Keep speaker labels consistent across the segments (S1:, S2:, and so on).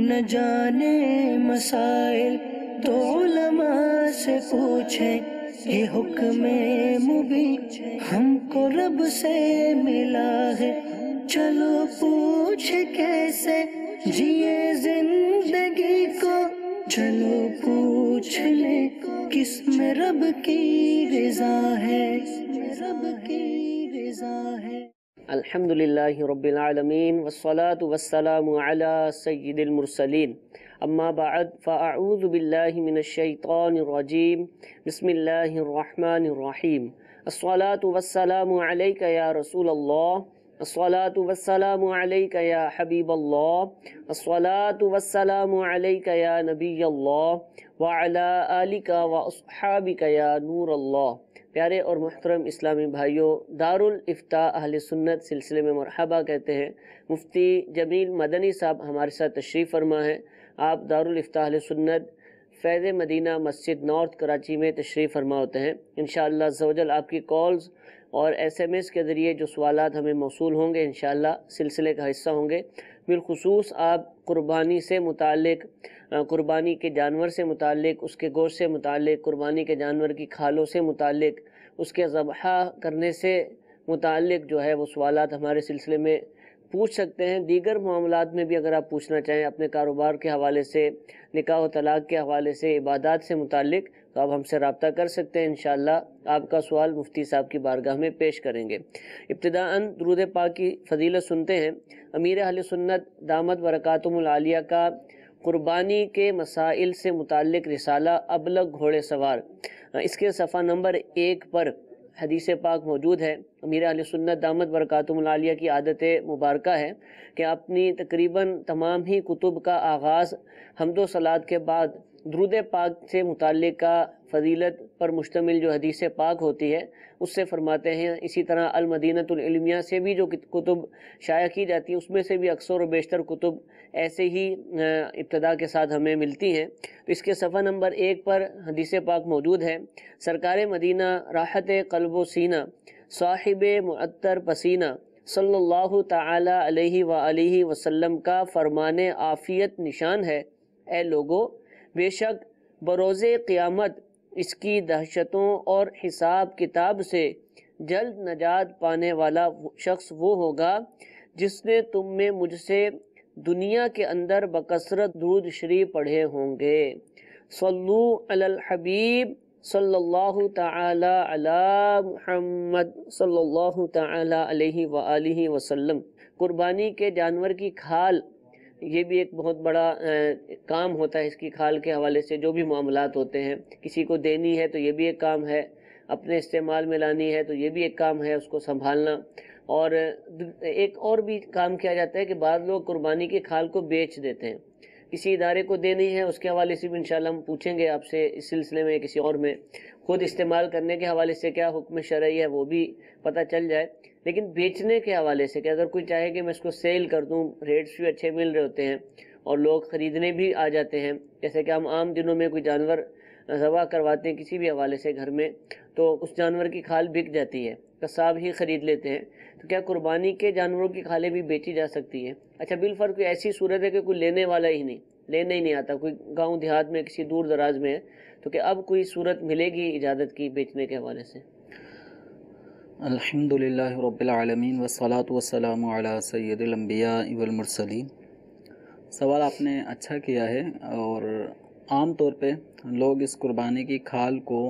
S1: نہ جانے مسائل تو علماء سے پوچھیں، یہ حکم مبین ہم کو رب سے ملا ہے، چلو پوچھ کیسے جیے زندگی کو، چلو پوچھ لیں کس میں رب کی رضا ہے، رب کی رضا ہے۔
S2: الحمدللہ رب العالمین والصلاة والسلام علی سید المرسلین، اما بعد فاعوذ باللہ من الشیطان الرجیم، بسم اللہ الرحمن الرحیم۔ الصلاة والسلام علیک یا رسول اللہ، الصلاة والسلام علیک یا حبیب اللہ، الصلاة والسلام علیک یا نبی اللہ، وعلی آلک واصحابک یا نور اللہ۔ پیارے اور محترم اسلامی بھائیوں، دارالافتاء اہل سنت سلسلے میں مرحبا کہتے ہیں۔ مفتی جمیل مدنی صاحب ہمارے ساتھ تشریف فرما ہے۔ آپ دارالافتاء اہل سنت فیض مدینہ مسجد نارتھ کراچی میں تشریف فرما ہوتے ہیں۔ انشاءاللہ عزوجل آپ کی کالز اور SMS کے ذریعے جو سوالات ہمیں موصول ہوں گے انشاءاللہ سلسلے کا حصہ ہوں گے۔ بالخصوص آپ قربانی سے متعلق، قربانی کے جانور سے متعلق، اس کے گوشت سے متعلق، قربانی کے جانور کی کھالوں سے متعلق، اس کے ذبح کرنے سے متعلق جو ہے وہ سوالات ہمارے سلسلے میں پوچھ سکتے ہیں۔ دیگر معاملات میں بھی اگر آپ پوچھنا چاہیں، اپنے کاروبار کے حوالے سے، نکاح و طلاق کے حوالے سے، عبادات سے متعلق، تو آپ ہم سے رابطہ کر سکتے ہیں۔ انشاءاللہ آپ کا سوال مفتی صاحب کی بارگاہ میں پیش کریں گے۔ ابتداءً درود پاک کی فضیلت سنتے ہیں۔ امیر اہل سنت دامت برکاتہم العالیہ کا قربانی کے مسائل سے متعلق رسالہ ابلغ گھوڑے سوار، اس کے صفحہ نمبر 1 پر حدیث پاک موجود ہے۔ امیر اہل سنت دامت برکاتہم العالیہ کی عادت مبارکہ ہے کہ اپنی تقریباً تمام ہی کتب کا آغاز حمد و صلات کے بعد درود پاک سے متعلق فضیلت پر مشتمل جو حدیث پاک ہوتی ہے اس سے فرماتے ہیں۔ اسی طرح المدینۃ العلمیہ سے بھی جو کتب شائع کی جاتی ہیں اس میں سے بھی اکثر و بیشتر کتب ایسے ہی ابتدا کے ساتھ ہمیں ملتی ہیں۔ تو اس کے صفحہ نمبر 1 پر حدیث پاک موجود ہے۔ سرکار مدینہ راحت قلب و سینہ، صاحب معطر پسینہ، صلی اللہ تعالی علیہ وآلہ وسلم کا فرمان عافیت نشان ہے، اے لوگو بے شک بروز قیامت اس کی دہشتوں اور حساب کتاب سے جلد نجات پانے والا شخص وہ ہوگا جس نے تم میں مجھ سے دنیا کے اندر بکثرت درود شریف پڑھے ہوں گے۔ صلو علی الحبیب صلی اللہ تعالی علی محمد صلی اللہ تعالی علیہ وآلہ وسلم۔ قربانی کے جانور کی کھال، یہ بھی ایک بہت بڑا کام ہوتا ہے۔ اس کی کھال کے حوالے سے جو بھی معاملات ہوتے ہیں، کسی کو دینی ہے تو یہ بھی ایک کام ہے، اپنے استعمال میں لانی ہے تو یہ بھی ایک کام ہے، اس کو سنبھالنا۔ اور ایک اور بھی کام کیا جاتا ہے کہ بعض لوگ قربانی کی کھال کو بیچ دیتے ہیں، کسی ادارے کو دینی ہے، اس کے حوالے سے بھی انشاءاللہ ہم پوچھیں گے آپ سے اس سلسلے میں کسی اور میں۔ خود استعمال کرنے کے حوالے سے کیا حکم شرعی ہے وہ بھی پتہ چل جائے، لیکن بیچنے کے حوالے سے کہ اگر کوئی چاہے کہ میں اس کو سیل کر دوں، ریٹس بھی اچھے مل رہے ہوتے ہیں اور لوگ خریدنے بھی آ جاتے ہیں، جیسے کہ ہم عام دنوں میں کوئی جانور ذبح کرواتے ہیں کسی بھی حوالے سے گھر میں تو اس جانور کی کھال بک جاتی ہے، قصاب ہی خرید لیتے ہیں، تو کیا قربانی کے جانوروں کی کھالیں بھی بیچی جا سکتی ہیں؟ اچھا بالفرض کوئی ایسی صورت ہے کہ کوئی لینے والا ہی نہیں، لینے ہی نہیں آتا، کوئی گاؤں دیہات میں کسی دور دراز میں ہے، تو کہ اب کوئی صورت ملے گی اجازت کی بیچنے کے حوالے سے؟
S3: الحمدللہ رب العالمین والصلاة والسلام علی سید الانبیاء والمرسلین۔ سوال آپ نے اچھا کیا ہے، اور عام طور پہ لوگ اس قربانی کی کھال کو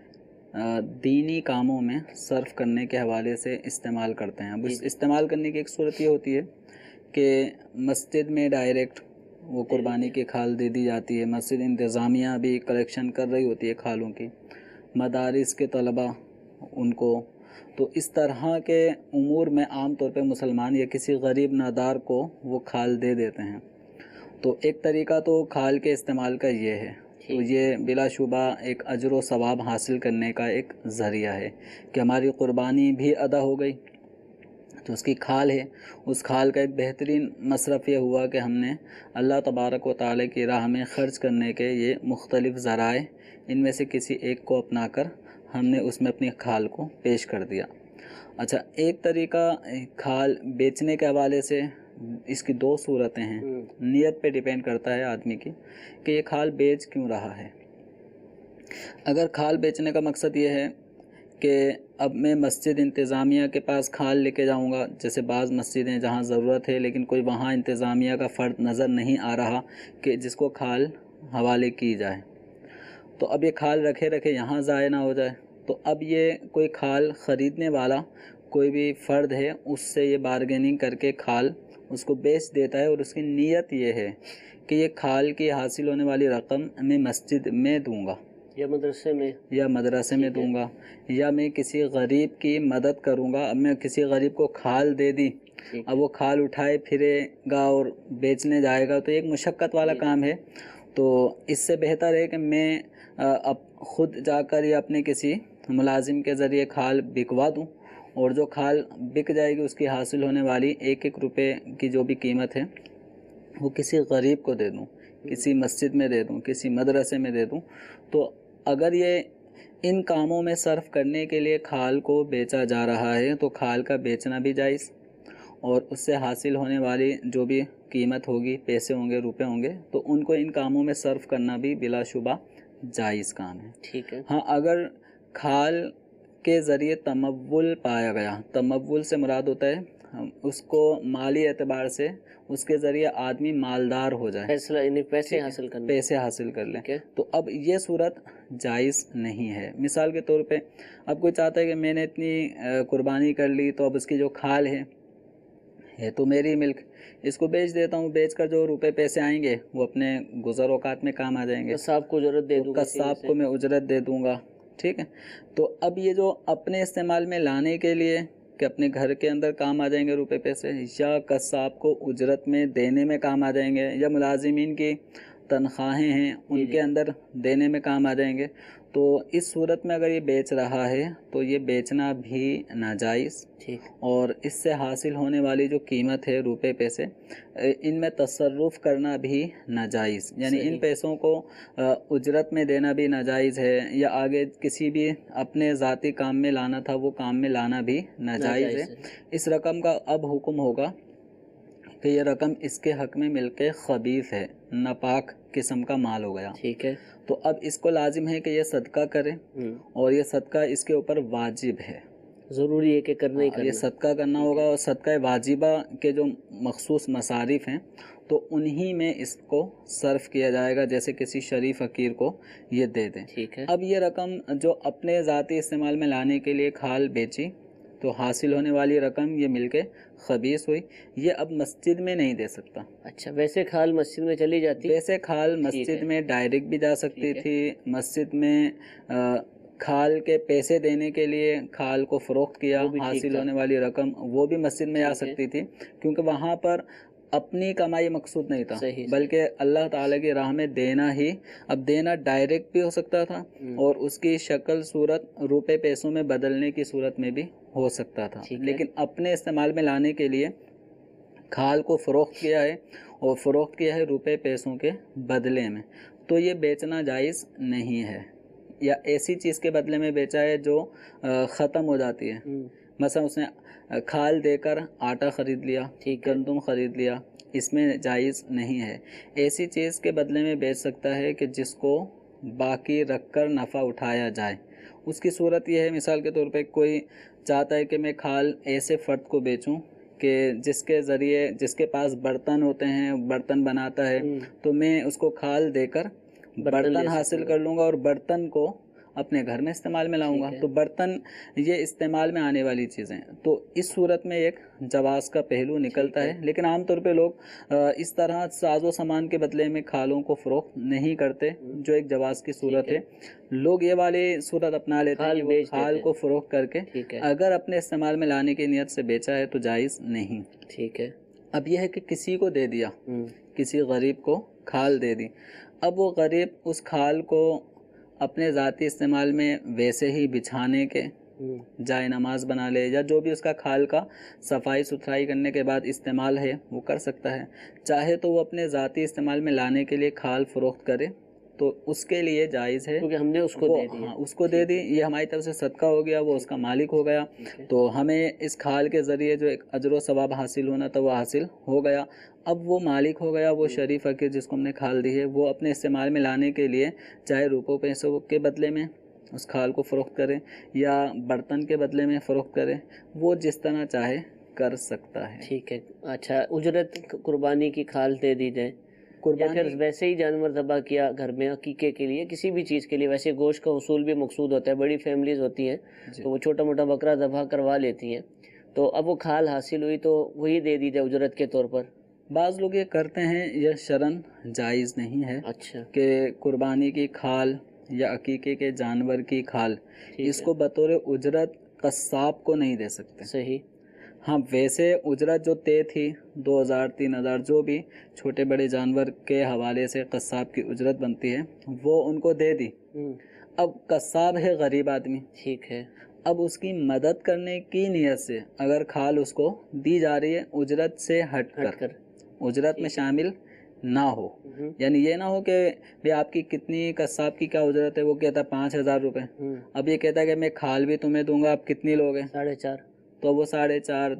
S3: دینی کاموں میں صرف کرنے کے حوالے سے استعمال کرتے ہیں۔ اب اس استعمال کرنے کی ایک صورت یہ ہوتی ہے کہ مسجد میں ڈائریکٹ وہ قربانی کی کھال دے دی جاتی ہے، مسجد انتظامیہ بھی کلیکشن کر رہی ہوتی ہے کھالوں کی، مدارس کے طلبہ ان کو، تو اس طرح کے امور میں عام طور پہ مسلمان یا کسی غریب نادار کو وہ کھال دے دیتے ہیں۔ تو ایک طریقہ تو کھال کے استعمال کا یہ ہے، تو یہ بلا شبہ ایک اجر و ثواب حاصل کرنے کا ایک ذریعہ ہے کہ ہماری قربانی بھی ادا ہو گئی، تو اس کی کھال ہے، اس کھال کا ایک بہترین مصرف یہ ہوا کہ ہم نے اللہ تبارک و تعالی کی راہ میں خرچ کرنے کے یہ مختلف ذرائع ان میں سے کسی ایک کو اپنا کر ہم نے اس میں اپنی کھال کو پیش کر دیا۔ اچھا، ایک طریقہ کھال بیچنے کے حوالے سے اس کی دو صورتیں ہیں، نیت پہ ڈیپینڈ کرتا ہے آدمی کی کہ یہ کھال بیچ کیوں رہا ہے۔ اگر کھال بیچنے کا مقصد یہ ہے کہ اب میں مسجد انتظامیہ کے پاس کھال لے کے جاؤں گا، جیسے بعض مسجدیں جہاں ضرورت ہے لیکن کوئی وہاں انتظامیہ کا فرد نظر نہیں آ رہا کہ جس کو کھال حوالے کی جائے، تو اب یہ کھال رکھے رکھے یہاں ضائع نہ ہو جائے، تو اب یہ کوئی کھال خریدنے والا کوئی بھی فرد ہے اس سے یہ بارگیننگ کر کے کھال اس کو بیچ دیتا ہے، اور اس کی نیت یہ ہے کہ یہ کھال کی حاصل ہونے والی رقم میں مسجد میں دوں گا
S2: یا مدرسے میں
S3: دوں گا، یا میں کسی غریب کی مدد کروں گا۔ اب میں کسی غریب کو کھال دے دی، اب وہ کھال اٹھائے پھرے گا اور بیچنے جائے گا تو ایک مشقت والا کام ہے، تو اس سے بہتر ہے کہ میں اب خود جا کر یا اپنے کسی ملازم کے ذریعے کھال بکوا دوں، اور جو کھال بک جائے گی اس کی حاصل ہونے والی 1-1 روپے کی جو بھی قیمت ہے وہ کسی غریب کو دے دوں، کسی مسجد میں دے دوں، کسی مدرسے میں دے دوں۔ تو اگر یہ ان کاموں میں صرف کرنے کے لیے کھال کو بیچا جا رہا ہے تو کھال کا بیچنا بھی جائز، اور اس سے حاصل ہونے والی جو بھی قیمت ہوگی، پیسے ہوں گے، روپے ہوں گے، تو ان کو ان کاموں میں صرف کرنا بھی بلا شبہ جائز کام ہے۔
S2: ٹھیک ہے۔
S3: ہاں، اگر کھال کے ذریعے تمول پایا گیا، تمول سے مراد ہوتا ہے اس کو مالی اعتبار سے اس کے ذریعے آدمی مالدار ہو جائے،
S2: پیسے حاصل کر لیں،
S3: تو اب یہ صورت جائز نہیں ہے۔ مثال کے طور پہ اب کوئی چاہتا ہے کہ میں نے اتنی قربانی کر لی تو اب اس کی جو کھال ہے تو میری ملک، اس کو بیچ دیتا ہوں، بیچ کر جو روپے پیسے آئیں گے وہ اپنے گزر اوقات میں کام آ جائیں گے،
S2: قصاب کو اجرت دے دوں گا،
S3: قصاب کو میں اجرت دے دوں گا، ٹھیک ہے۔ تو اب یہ جو اپنے استعمال میں لانے کے لیے کہ اپنے گھر کے اندر کام آ جائیں گے روپے پیسے، یا قصاب کو اجرت میں دینے میں کام آ جائیں گے، یا ملازمین کی تنخواہیں ہیں ان کے اندر دینے میں کام آ جائیں گے، تو اس صورت میں اگر یہ بیچ رہا ہے تو یہ بیچنا بھی ناجائز، اور اس سے حاصل ہونے والی جو قیمت ہے روپے پیسے، ان میں تصرف کرنا بھی ناجائز، یعنی ان پیسوں کو اجرت میں دینا بھی ناجائز ہے، یا آگے کسی بھی اپنے ذاتی کام میں لانا تھا وہ کام میں لانا بھی ناجائز ہے۔ اس رقم کا اب حکم ہوگا کہ یہ رقم اس کے حق میں مل کے خبیث ہے، ناپاک قسم کا مال ہو گیا،
S2: ٹھیک ہے۔
S3: تو اب اس کو لازم ہے کہ یہ صدقہ کرے، اور یہ صدقہ اس کے اوپر واجب ہے،
S2: ضروری ہے کہ کرنا ہی کرنا،
S3: یہ صدقہ کرنا ہوگا، اور صدقہ واجبہ کے جو مخصوص مصارف ہیں تو انہی میں اس کو صرف کیا جائے گا، جیسے کسی شریف فقیر کو یہ دے دیں۔
S2: ٹھیک ہے۔
S3: اب یہ رقم جو اپنے ذاتی استعمال میں لانے کے لیے کھال بیچی تو حاصل ہونے والی رقم یہ مل کے خبیث ہوئی، یہ اب مسجد میں نہیں دے سکتا۔
S2: اچھا، ویسے کھال مسجد میں چلی جاتی؟
S3: ویسے کھال مسجد میں ڈائریکٹ بھی جا سکتی تھی، مسجد میں کھال کے پیسے دینے کے لیے کھال کو فروخت کیا، حاصل ہونے والی رقم وہ بھی مسجد میں آ سکتی تھی، کیونکہ وہاں پر اپنی کمائی مقصود نہیں تھا، بلکہ اللہ تعالیٰ کی راہ میں دینا ہی، اب دینا ڈائریکٹ بھی ہو سکتا تھا اور اس کی شکل صورت روپے پیسوں میں بدلنے کی صورت میں بھی ہو سکتا تھا، لیکن اپنے استعمال میں لانے کے لیے کھال کو فروخت کیا ہے، اور فروخت کیا ہے روپے پیسوں کے بدلے میں، تو یہ بیچنا جائز نہیں ہے، یا ایسی چیز کے بدلے میں بیچا ہے جو ختم ہو جاتی ہے، مثلا اس نے کھال دے کر آٹا خرید لیا، گندم خرید لیا، اس میں جائز نہیں ہے۔ ایسی چیز کے بدلے میں بیچ سکتا ہے کہ جس کو باقی رکھ کر نفع اٹھایا جائے، اس کی صورت یہ ہے، مثال کے طور پہ کوئی چاہتا ہے کہ میں کھال ایسے فرد کو بیچوں کہ جس کے ذریعے، جس کے پاس برتن ہوتے ہیں، برتن بناتا ہے، تو میں اس کو کھال دے کر برتن حاصل کر لوں گا اور برتن کو اپنے گھر میں استعمال میں لاؤں گا، تو برتن یہ استعمال میں آنے والی چیزیں، تو اس صورت میں ایک جواز کا پہلو نکلتا ہے، لیکن عام طور پہ لوگ اس طرح ساز و سامان کے بدلے میں کھالوں کو فروخت نہیں کرتے، جو ایک جواز کی صورت ہے۔ لوگ یہ والی صورت اپنا لیتے ہیں کہ وہ کھال کو فروخت کر کے اگر اپنے استعمال میں لانے کی نیت سے بیچا ہے تو جائز نہیں۔
S2: ٹھیک ہے۔
S3: اب یہ ہے کہ کسی کو دے دیا، کسی غریب کو کھال دے دی، اب وہ غریب اس کھال کو اپنے ذاتی استعمال میں ویسے ہی بچھانے کے جائے نماز بنا لے، یا جو بھی اس کا کھال کا صفائی ستھرائی کرنے کے بعد استعمال ہے وہ کر سکتا ہے، چاہے تو وہ اپنے ذاتی استعمال میں لانے کے لیے کھال فروخت کرے تو اس کے لیے جائز ہے
S2: کیونکہ ہم نے اس کو دے دیا.
S3: ہاں اس کو دے دی, یہ ہماری طرف سے صدقہ ہو گیا, وہ اس کا مالک ہو گیا, تو ہمیں اس کھال کے ذریعے جو ایک اجر و ثواب حاصل ہونا تھا وہ حاصل ہو گیا. اب وہ مالک ہو گیا, وہ شریف فقیر جس کو ہم نے کھال دی ہے, وہ اپنے استعمال میں لانے کے لیے چاہے روپوں پیسوں کے بدلے میں اس کھال کو فروخت کرے یا برتن کے بدلے میں فروخت کرے, وہ جس طرح چاہے کر سکتا ہے.
S2: ٹھیک ہے. اچھا, اجرت قربانی کی کھال دے دی جائے یا پھر ویسے ہی جانور ذبح کیا گھر میں عقیقے کے لیے, کسی بھی چیز کے لیے, ویسے گوشت کا حصول بھی مقصود ہوتا ہے, بڑی فیملیز ہوتی ہیں تو وہ چھوٹا موٹا بکرا ذبح کروا لیتی ہیں, تو اب وہ کھال حاصل ہوئی تو وہی دے دی جائے اجرت کے طور پر.
S3: بعض لوگ یہ کرتے ہیں, یہ شرعاً جائز نہیں ہے
S2: اچھا,
S3: کہ قربانی کی کھال یا عقیقے کے جانور کی کھال اس کو بطور اجرت قصاب کو نہیں دے سکتے.
S2: صحیح.
S3: ہاں ویسے اجرت جو طے تھی 2000 3000 جو بھی چھوٹے بڑے جانور کے حوالے سے قصاب کی اجرت بنتی ہے وہ ان کو دے دی. اب قصاب ہے غریب آدمی,
S2: ٹھیک ہے,
S3: اب اس کی مدد کرنے کی نیت سے اگر کھال اس کو دی جا رہی ہے اجرت سے ہٹ کر, اجرت میں شامل نہ ہو, یعنی یہ نہ ہو کہ بھی آپ کی کتنی قصاب کی کیا اجرت ہے, وہ کہتا ہے 5000 روپے, اب یہ کہتا ہے کہ میں کھال بھی تمہیں دوں گا, آپ کتنی لوگ ہیں
S2: 4.5,
S3: تو وہ 4.5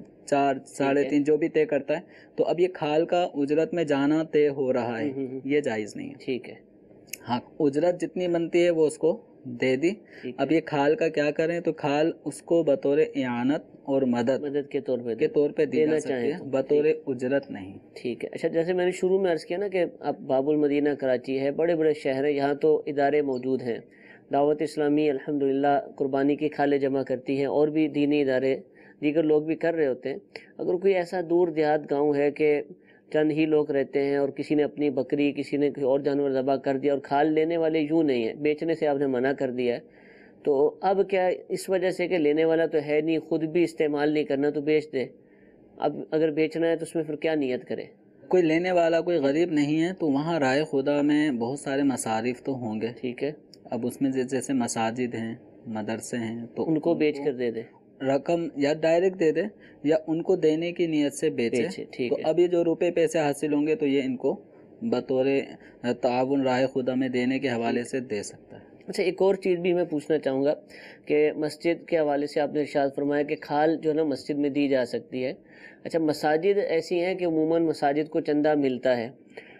S3: 4 3.5 جو بھی طے کرتا ہے, تو اب یہ کھال کا اجرت میں جانا طے ہو رہا ہے, یہ جائز نہیں ہے.
S2: ٹھیک ہے.
S3: ہاں اجرت جتنی بنتی ہے وہ اس کو دے دی. اب یہ کھال کا کیا کریں, تو کھال اس کو بطور اعانت اور مدد
S2: کے طور
S3: پہ دی جا سکتی ہے, بطور اجرت نہیں.
S2: ٹھیک ہے. اچھا, جیسے میں نے شروع میں عرض کیا نا کہ اب باب المدینہ کراچی ہے, بڑے بڑے شہر ہیں, یہاں تو ادارے موجود ہیں, دعوت اسلامی الحمدللہ قربانی کی کھالیں جمع کرتی ہیں, اور بھی دینی ادارے دیگر لوگ بھی کر رہے ہوتے ہیں. اگر کوئی ایسا دور دیہات گاؤں ہے کہ چند ہی لوگ رہتے ہیں اور کسی نے اپنی بکری, کسی نے کوئی اور جانور ذبح کر دیا, اور کھال لینے والے یوں نہیں ہیں, بیچنے سے آپ نے منع کر دیا ہے, تو اب کیا اس وجہ سے کہ لینے والا تو ہے نہیں, خود بھی استعمال نہیں کرنا تو بیچ دے, اب اگر بیچنا ہے تو اس میں پھر کیا نیت کرے؟
S3: کوئی لینے والا کوئی غریب نہیں ہے تو وہاں رائے خدا میں بہت سارے مصارف تو ہوں گے.
S2: ٹھیک ہے.
S3: اب اس میں جیسے مساجد ہیں, مدرسے ہیں, تو
S2: ان کو بیچ کر دے دے,
S3: رقم یا ڈائریکٹ دے دے یا ان کو دینے کی نیت سے بیچے. تو اب یہ جو روپے پیسے حاصل ہوں گے تو یہ ان کو بطور تعاون رائے خدا میں دینے کے حوالے سے دے سکتا ہے.
S2: اچھا, ایک اور چیز بھی میں پوچھنا چاہوں گا کہ مسجد کے حوالے سے آپ نے ارشاد فرمایا کہ کھال جو ہے نا مسجد میں دی جا سکتی ہے. اچھا, مساجد ایسی ہیں کہ عموماً مساجد کو چندہ ملتا ہے,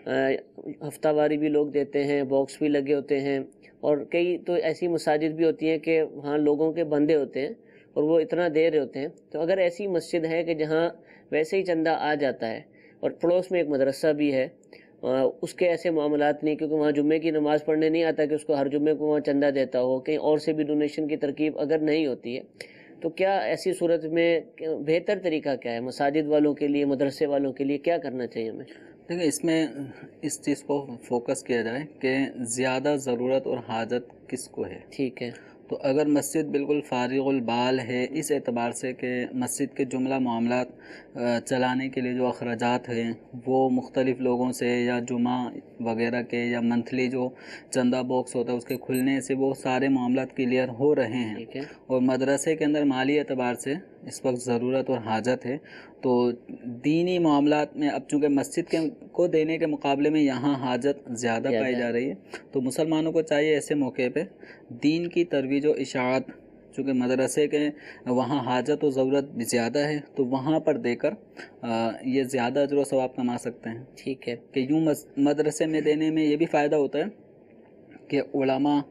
S2: ہفتہ واری بھی لوگ دیتے ہیں, باکس بھی لگے ہوتے ہیں, اور کئی تو ایسی مساجد بھی ہوتی ہیں کہ وہاں لوگوں کے بندے ہوتے ہیں اور وہ اتنا دے رہے ہوتے ہیں. تو اگر ایسی مسجد ہے کہ جہاں ویسے ہی چندہ آ جاتا ہے اور پڑوس میں ایک مدرسہ بھی ہے, اس کے ایسے معاملات نہیں, کیونکہ وہاں جمعے کی نماز پڑھنے نہیں آتا کہ اس کو ہر جمعے کو وہاں چندہ دیتا ہو, کہیں اور سے بھی ڈونیشن کی ترکیب اگر نہیں ہوتی ہے, تو کیا ایسی صورت میں بہتر طریقہ کیا ہے مساجد والوں کے لیے, مدرسے والوں کے لیے کیا کرنا چاہیے ہمیں؟
S3: دیکھیں, اس میں اس چیز کو فوکس کیا جائے کہ زیادہ ضرورت اور حاجت کس کو ہے.
S2: ٹھیک ہے.
S3: تو اگر مسجد بالکل فارغ البال ہے اس اعتبار سے کہ مسجد کے جملہ معاملات چلانے کے لیے جو اخراجات ہیں وہ مختلف لوگوں سے یا جمعہ وغیرہ کے یا منتھلی جو چندہ باکس ہوتا ہے اس کے کھلنے سے وہ سارے معاملات کلیئر ہو رہے ہیں, اور مدرسے کے اندر مالی اعتبار سے اس وقت ضرورت اور حاجت ہے, تو دینی معاملات میں اب چونکہ مسجد کو دینے کے مقابلے میں یہاں حاجت زیادہ پائی جا رہی ہے, تو مسلمانوں کو چاہیے ایسے موقع پہ دین کی ترویج و اشاعت, چونکہ مدرسے کے وہاں حاجت و ضرورت بھی زیادہ ہے تو وہاں پر دے کر یہ زیادہ اجر و ثواب کما سکتے ہیں.
S2: ٹھیک ہے.
S3: کہ یوں مدرسے میں دینے میں یہ بھی فائدہ ہوتا ہے کہ علماء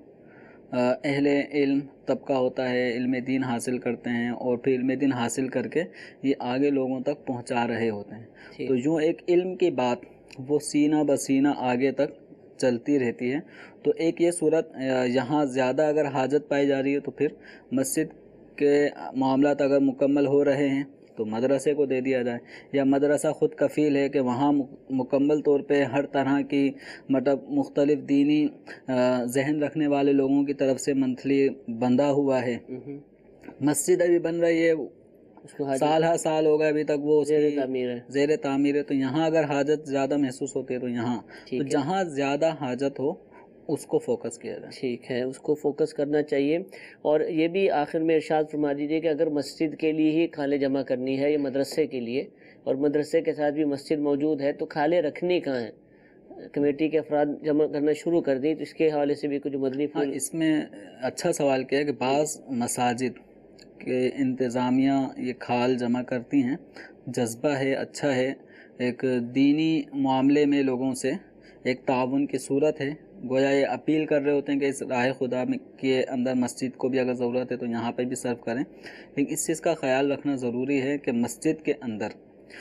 S3: اہل علم طبقہ ہوتا ہے, علم دین حاصل کرتے ہیں اور پھر علم دین حاصل کر کے یہ آگے لوگوں تک پہنچا رہے ہوتے ہیں. تو یوں ایک علم کی بات وہ سینہ بسینہ آگے تک چلتی رہتی ہے. تو ایک یہ صورت یہاں زیادہ اگر حاجت پائی جا رہی ہے تو پھر مسجد کے معاملات اگر مکمل ہو رہے ہیں تو مدرسے کو دے دیا جائے, یا مدرسہ خود کفیل ہے کہ وہاں مکمل طور پہ ہر طرح کی مطلب مختلف دینی ذہن رکھنے والے لوگوں کی طرف سے منتھلی بندھا ہوا ہے. مسجد ابھی بن رہی ہے, سال ہر سال ہو گئے ابھی تک وہ زیر تعمیر ہے, تو یہاں اگر حاجت زیادہ محسوس ہوتی ہے تو یہاں تو جہاں زیادہ حاجت ہو اس کو فوکس کیا جائے.
S2: ٹھیک ہے, اس کو فوکس کرنا چاہیے. اور یہ بھی آخر میں ارشاد فرما دیجیے کہ اگر مسجد کے لیے ہی کھالیں جمع کرنی ہے یا مدرسے کے لیے, اور مدرسے کے ساتھ بھی مسجد موجود ہے, تو کھالیں رکھنی کہاں ہیں؟ کمیٹی کے افراد جمع کرنا شروع کر دیں، تو اس کے حوالے سے بھی کچھ مدنی
S3: ہاں،
S2: پھول.
S3: اس میں اچھا سوال کیا ہے کہ بعض مساجد کے انتظامیہ یہ کھال جمع کرتی ہیں، جذبہ ہے، اچھا ہے، ایک دینی معاملے میں لوگوں سے ایک تعاون کی صورت ہے، گویا یہ اپیل کر رہے ہوتے ہیں کہ اس راہ خدا کے اندر مسجد کو بھی اگر ضرورت ہے تو یہاں پہ بھی صرف کریں، لیکن اس چیز کا خیال رکھنا ضروری ہے کہ مسجد کے اندر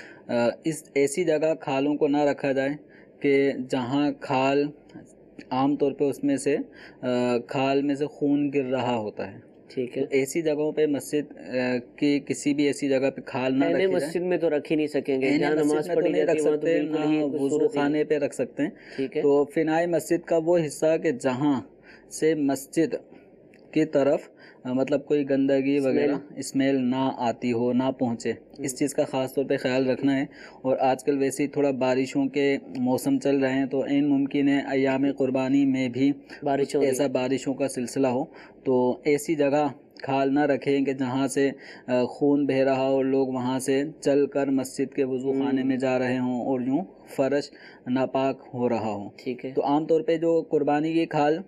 S3: اس ایسی جگہ کھالوں کو نہ رکھا جائے کہ جہاں کھال عام طور پہ اس میں سے کھال میں سے خون گر رہا ہوتا ہے.
S2: ٹھیک ہے.
S3: تو ایسی جگہوں پہ مسجد کی کسی بھی ایسی جگہ پہ کھال نہ رکھی جائے.
S2: مسجد میں تو رکھ ہی نہیں سکیں گے، جہاں
S3: مسجد
S2: نماز
S3: میں تو
S2: پڑھی
S3: نہیں رکھ
S2: جاتی ہے وہاں تو
S3: سکتے،
S2: بالکل
S3: نہ
S2: ہی
S3: وضو خانے پہ رکھ سکتے ہیں.
S2: ٹھیک ہے.
S3: تو فنائی مسجد کا وہ حصہ کہ جہاں سے مسجد کی طرف مطلب کوئی گندگی وغیرہ اسمیل نہ آتی ہو، نہ پہنچے، اس چیز کا خاص طور پہ خیال رکھنا ہے. اور آج کل ویسے ہی تھوڑا بارشوں کے موسم چل رہے ہیں تو عین ممکن ہے ایام قربانی میں بھی ایسا بارشوں کا سلسلہ ہو، تو ایسی جگہ کھال نہ رکھیں کہ جہاں سے خون بہہ رہا ہو اور لوگ وہاں سے چل کر مسجد کے وضو خانے میں جا رہے ہوں اور یوں فرش ناپاک ہو رہا ہو.
S2: ٹھیک ہے.
S3: تو عام طور پہ جو قربانی کی کھال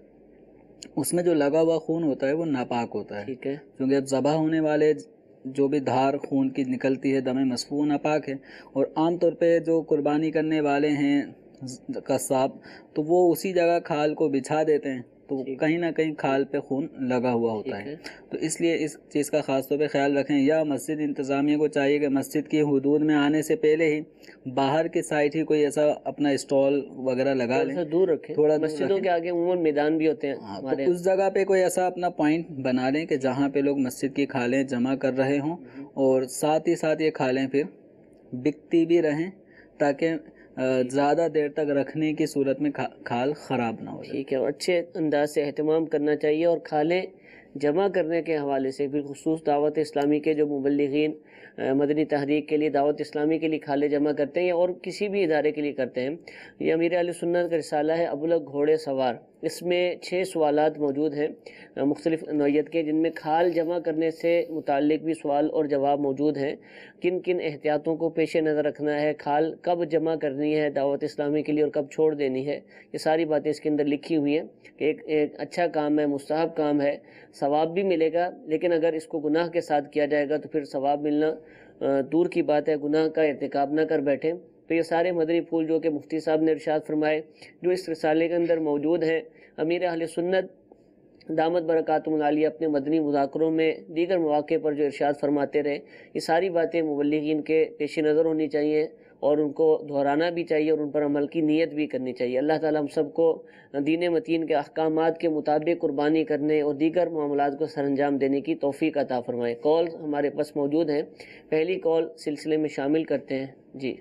S3: اس میں جو لگا ہوا خون ہوتا ہے وہ ناپاک ہوتا ہے،
S2: ٹھیک ہے.
S3: کیونکہ اب ذبح ہونے والے جو بھی دھار خون کی نکلتی ہے، دم مسفوح ناپاک ہے. اور عام طور پہ جو قربانی کرنے والے ہیں قصاب، تو وہ اسی جگہ کھال کو بچھا دیتے ہیں، تو کہیں نہ کہیں کھال پہ خون لگا ہوا ہوتا ہے. تو اس لیے اس چیز کا خاص طور پہ خیال رکھیں. یا مسجد انتظامیہ کو چاہیے کہ مسجد کی حدود میں آنے سے پہلے ہی باہر کی سائٹ ہی کوئی ایسا اپنا اسٹال وغیرہ لگا لیں،
S2: دور رکھیں.
S3: تھوڑا
S2: مسجدوں کے آگے عموماً میدان بھی ہوتے ہیں،
S3: تو اس جگہ پہ کوئی ایسا اپنا پوائنٹ بنا لیں کہ جہاں پہ لوگ مسجد کی کھالیں جمع کر رہے ہوں، اور ساتھ ہی ساتھ یہ کھالیں پھر بکتی بھی رہیں تاکہ زیادہ دیر تک رکھنے کی صورت میں کھال خراب نہ ہو جائے.
S2: ٹھیک ہے. اور اچھے انداز سے اہتمام کرنا چاہیے. اور کھالیں جمع کرنے کے حوالے سے بالخصوص دعوت اسلامی کے جو مبلغین مدنی تحریک کے لیے، دعوت اسلامی کے لیے کھالیں جمع کرتے ہیں اور کسی بھی ادارے کے لیے کرتے ہیں، یہ امیر اہل سنت کا رسالہ ہے ابلغ گھوڑے سوار. اس میں 6 سوالات موجود ہیں مختلف نوعیت کے، جن میں کھال جمع کرنے سے متعلق بھی سوال اور جواب موجود ہیں. کن کن احتیاطوں کو پیش نظر رکھنا ہے، کھال کب جمع کرنی ہے دعوت اسلامی کے لیے اور کب چھوڑ دینی ہے، یہ ساری باتیں اس کے اندر لکھی ہوئی ہیں کہ ایک اچھا کام ہے، مستحب کام ہے، ثواب بھی ملے گا، لیکن اگر اس کو گناہ کے ساتھ کیا جائے گا تو پھر ثواب ملنا دور کی بات ہے، گناہ کا ارتکاب نہ کر بیٹھیں. تو یہ سارے مدنی پھول جو کہ مفتی صاحب نے ارشاد فرمائے، جو اس رسالے کے اندر موجود ہیں، امیر اہل سنت دامت برکاتہم العالیہ اپنے مدنی مذاکروں میں دیگر مواقع پر جو ارشاد فرماتے رہے، یہ ساری باتیں مبلغین کے پیش نظر ہونی چاہیے اور ان کو دہرانا بھی چاہیے اور ان پر عمل کی نیت بھی کرنی چاہیے. اللہ تعالیٰ ہم سب کو دین متین کے احکامات کے مطابق قربانی کرنے اور دیگر معاملات کو سر انجام دینے کی توفیق عطا فرمائے. کال ہمارے پاس موجود ہیں، پہلی کال سلسلے میں شامل کرتے ہیں. جی.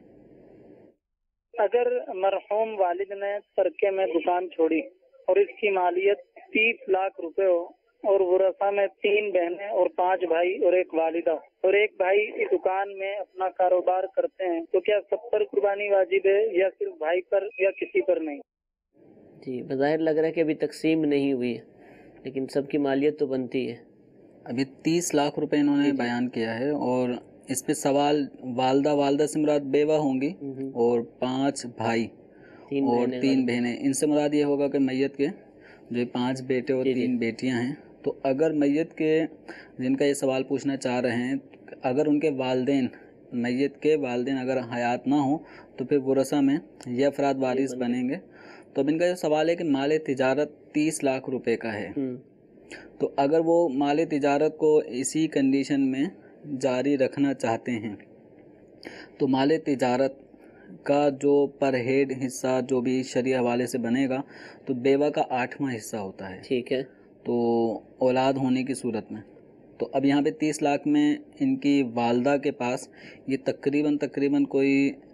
S4: اگر مرحوم والد نے ترکے میں دکان چھوڑی اور اس کی مالیت 30 لاکھ روپے ہو اور ورثہ میں 3 بہنیں اور 5 بھائی اور ایک والدہ اور ایک بھائی اس دکان میں اپنا کاروبار کرتے ہیں، تو کیا سب پر قربانی واجب ہے یا صرف بھائی پر یا کسی پر نہیں؟
S2: جی، بظاہر لگ رہا ہے کہ ابھی تقسیم نہیں ہوئی ہے، لیکن سب کی مالیت تو بنتی ہے.
S3: ابھی 30 لاکھ روپے انہوں نے بیان کیا ہے، اور اس پہ سوال والدہ سے مراد بیوہ ہوں گی اور 5 بھائی اور 3 بہنیں. ان سے مراد یہ ہوگا کہ میت کے جو 5 بیٹے اور 3 بیٹیاں ہیں. تو اگر میت کے جن کا یہ سوال پوچھنا چاہ رہے ہیں، اگر ان کے والدین، میت کے والدین اگر حیات نہ ہوں تو پھر ورثہ میں یہ افراد وارث بنیں گے. تو اب ان کا یہ سوال ہے کہ مال تجارت 30 لاکھ روپے کا ہے، تو اگر وہ مال تجارت کو اسی کنڈیشن میں جاری رکھنا چاہتے ہیں تو مال تجارت کا جو پر ہیڈ حصہ جو بھی شرعی حوالے سے بنے گا تو بیوہ کا 8واں حصہ ہوتا ہے.
S2: ٹھیک ہے.
S3: تو اولاد ہونے کی صورت میں تو اب یہاں پہ 30 لاکھ میں ان کی والدہ کے پاس یہ تقریباً کوئی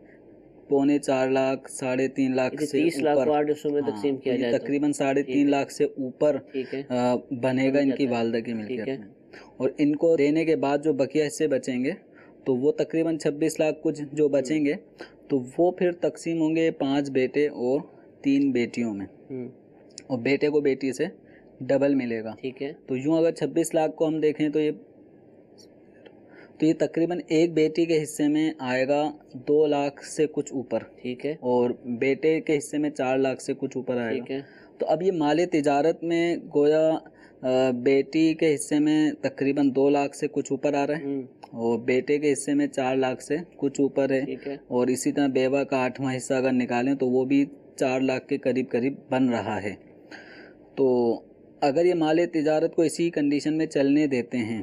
S3: 3.25 لاکھ 3.5 لاکھ سے
S2: 30 لاکھ
S3: اوپر،
S2: کو 8 حصوں میں تقسیم کیا جائے
S3: تقریباً 3.5 لاکھ سے اوپر بنے گا ان کی والدہ کی ملکیت میں. اور ان کو دینے کے بعد جو بقیہ حصے بچیں گے تو وہ تقریباً 26 لاکھ کچھ جو بچیں گے تو وہ پھر تقسیم ہوں گے 5 بیٹے اور 3 بیٹیوں میں، اور بیٹے کو بیٹی سے ڈبل ملے گا.
S2: ٹھیک ہے.
S3: تو یوں اگر 26 لاکھ کو ہم دیکھیں تو یہ تو یہ تقریباً ایک بیٹی کے حصے میں آئے گا 2 لاکھ سے کچھ اوپر،
S2: ٹھیک ہے،
S3: اور بیٹے کے حصے میں 4 لاکھ سے کچھ اوپر آئے
S2: ٹھیک
S3: گا۔
S2: ہے،
S3: تو اب یہ مال تجارت میں گویا بیٹی کے حصے میں تقریباً 2 لاکھ سے کچھ اوپر آ رہا ہے، اور بیٹے کے حصے میں 4 لاکھ سے کچھ اوپر ہے،
S2: ٹھیک ہے،
S3: اور اسی طرح بیوہ کا 8واں حصہ اگر نکالیں تو وہ بھی 4 لاکھ کے قریب قریب بن رہا ہے۔ تو اگر یہ مال تجارت کو اسی کنڈیشن میں چلنے دیتے ہیں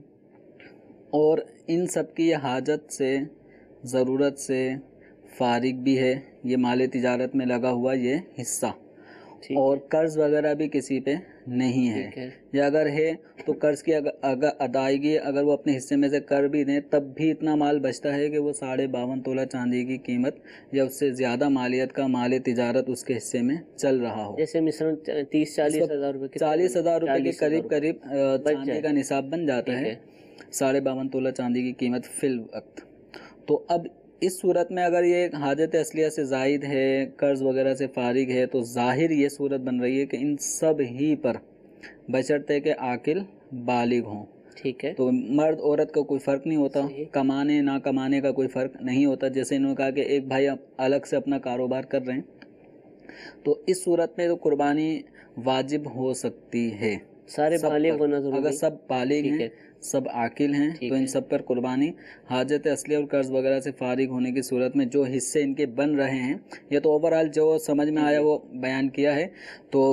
S3: اور ان سب کی یہ حاجت سے، ضرورت سے فارغ بھی ہے یہ مال تجارت میں لگا ہوا یہ حصہ، اور قرض وغیرہ بھی کسی پہ نہیں ہے، یا اگر ہے تو قرض کی اگر ادائیگی اگر وہ اپنے حصے میں سے کر بھی دیں تب بھی اتنا مال بچتا ہے کہ وہ 52.5 تولہ چاندی کی قیمت یا اس سے زیادہ مالیت کا مال تجارت اس کے حصے میں چل رہا ہو،
S2: جیسے مثلاً 30-40 ہزار روپے
S3: 40,000 روپے کے قریب قریب چاندی کا نصاب بن جاتا ہے، 52.5 تولہ چاندی کی قیمت فی الوقت۔ تو اب اس صورت میں اگر یہ حاجت اصلیہ سے زائد ہے، قرض وغیرہ سے فارغ ہے، تو ظاہر یہ صورت بن رہی ہے کہ ان سب ہی پر بشرطے کہ عاقل بالغ ہوں،
S2: ٹھیک ہے،
S3: تو مرد عورت کا کوئی فرق نہیں ہوتا، کمانے نہ کمانے کا کوئی فرق نہیں ہوتا، جیسے انہوں نے کہا کہ ایک بھائی الگ سے اپنا کاروبار کر رہے ہیں تو اس صورت میں تو قربانی واجب ہو سکتی ہے،
S2: سارے بالغ ہونا ضروری،
S3: اگر سب بالغ ہیں، سب عاقل ہیں تو ان سب پر قربانی حاجت اصلیہ اور قرض وغیرہ سے فارغ ہونے کی صورت میں جو حصے ان کے بن رہے ہیں، یہ تو اوورآل جو سمجھ میں آیا وہ بیان کیا ہے۔ تو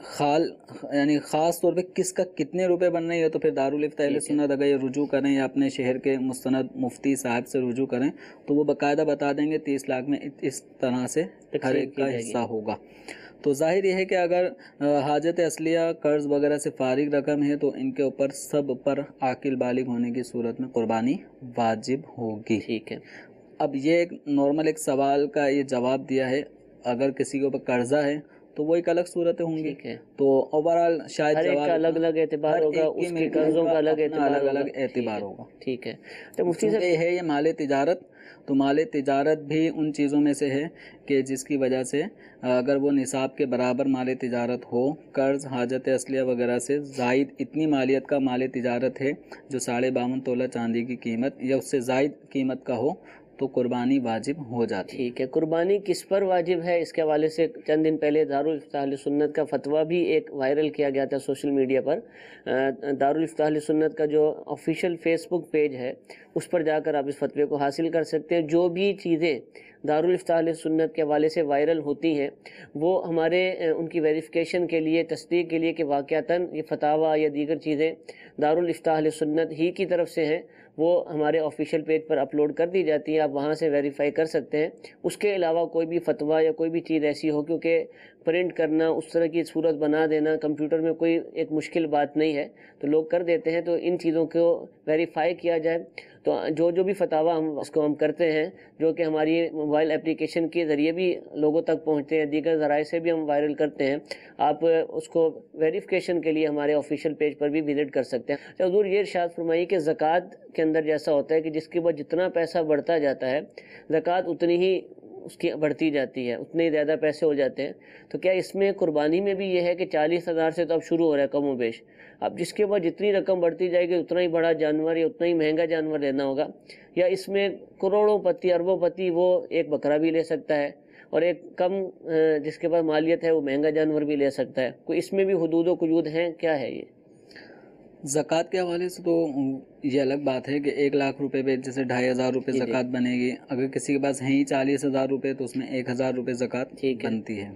S3: یعنی خاص طور پہ کس کا کتنے روپے بن رہے ہیں تو پھر دارالفتہ اہل سنت اگر یہ رجوع کریں یا اپنے شہر کے مستند مفتی صاحب سے رجوع کریں تو وہ باقاعدہ بتا دیں گے 30 لاکھ میں اس طرح سے ہر ایک کا حصہ ہوگا۔ تو ظاہر یہ ہے کہ اگر حاجت اصلیہ قرض وغیرہ سے فارغ رقم ہے تو ان کے اوپر سب پر عاقل بالغ ہونے کی صورت میں قربانی واجب ہوگی۔
S2: ٹھیک ہے،
S3: اب یہ ایک نارمل ایک سوال کا یہ جواب دیا ہے، اگر کسی کے اوپر قرضہ ہے تو وہ ایک الگ صورتیں ہوں گی، تو اوورآل شاید
S2: ہر ایک کا الگ الگ اعتبار ہوگا، اس کے قرضوں کا الگ
S3: اعتبار ہوگا۔
S2: ٹھیک ہے، تو مفتی صاحب
S3: یہ ہے یہ مال تجارت، تو مال تجارت بھی ان چیزوں میں سے ہے کہ جس کی وجہ سے اگر وہ نصاب کے برابر مال تجارت ہو، قرض حاجت اصلیہ وغیرہ سے زائد اتنی مالیت کا مال تجارت ہے جو 52.5 تولہ چاندی کی قیمت یا اس سے زائد قیمت کا ہو تو قربانی واجب ہو جاتی ہے۔
S2: ٹھیک ہے، قربانی کس پر واجب ہے اس کے حوالے سے چند دن پہلے دارالفتہ اہل سنت کا فتویٰ بھی ایک وائرل کیا گیا تھا سوشل میڈیا پر۔ دارالفتہ اہل سنت کا جو آفیشیل فیس بک پیج ہے اس پر جا کر آپ اس فتوے کو حاصل کر سکتے ہیں۔ جو بھی چیزیں دارالفتہ اہل سنت کے حوالے سے وائرل ہوتی ہیں وہ ہمارے ان کی ویریفیکیشن کے لیے، تصدیق کے لیے کہ واقعتاً یہ فتاویٰ یا دیگر چیزیں دارالفتہ اہل سنت ہی کی طرف سے ہیں، وہ ہمارے آفیشیل پیج پر اپلوڈ کر دی جاتی ہیں، آپ وہاں سے ویریفائی کر سکتے ہیں۔ اس کے علاوہ کوئی بھی فتویٰ یا کوئی بھی چیز ایسی ہو، کیونکہ پرنٹ کرنا، اس طرح کی صورت بنا دینا کمپیوٹر میں کوئی ایک مشکل بات نہیں ہے، تو لوگ کر دیتے ہیں، تو ان چیزوں کو ویریفائی کیا جائے۔ تو جو بھی فتاویٰ ہم کرتے ہیں جو کہ ہماری موبائل اپلیکیشن کے ذریعے بھی لوگوں تک پہنچتے ہیں، دیگر ذرائع سے بھی ہم وائرل کرتے ہیں، آپ اس کو ویریفیکیشن کے لیے ہمارے آفیشیل پیج پر بھی وزٹ کر سکتے ہیں۔ حضور یہ ارشاد فرمائیے کہ زکوٰۃ کے اندر جیسا ہوتا ہے کہ جس کے بعد جتنا پیسہ بڑھتا جاتا ہے زکوٰۃ اتنی ہی اس کی بڑھتی جاتی ہے، اتنے ہی زیادہ پیسے ہو جاتے ہیں، تو کیا اس میں قربانی میں بھی یہ ہے کہ 40,000 سے تو اب شروع ہو رہا ہے کم و بیش، اب جس کے بعد جتنی رقم بڑھتی جائے گی اتنا ہی بڑا جانور یا اتنا ہی مہنگا جانور لینا ہوگا، یا اس میں کروڑوں پتی اربوں پتی وہ ایک بکرا بھی لے سکتا ہے اور ایک کم جس کے پاس مالیت ہے وہ مہنگا جانور بھی لے سکتا ہے، کوئی اس میں بھی حدود و قیود ہیں؟ کیا ہے یہ؟
S3: زکوٰۃ کے حوالے سے تو یہ الگ بات ہے کہ 1 لاکھ روپے پہ جیسے 2,500 روپے زکوٰۃ بنے گی، اگر کسی کے پاس ہیں ہی 40,000 روپے تو اس میں 1,000 روپے زکوٰۃ بنتی ہے۔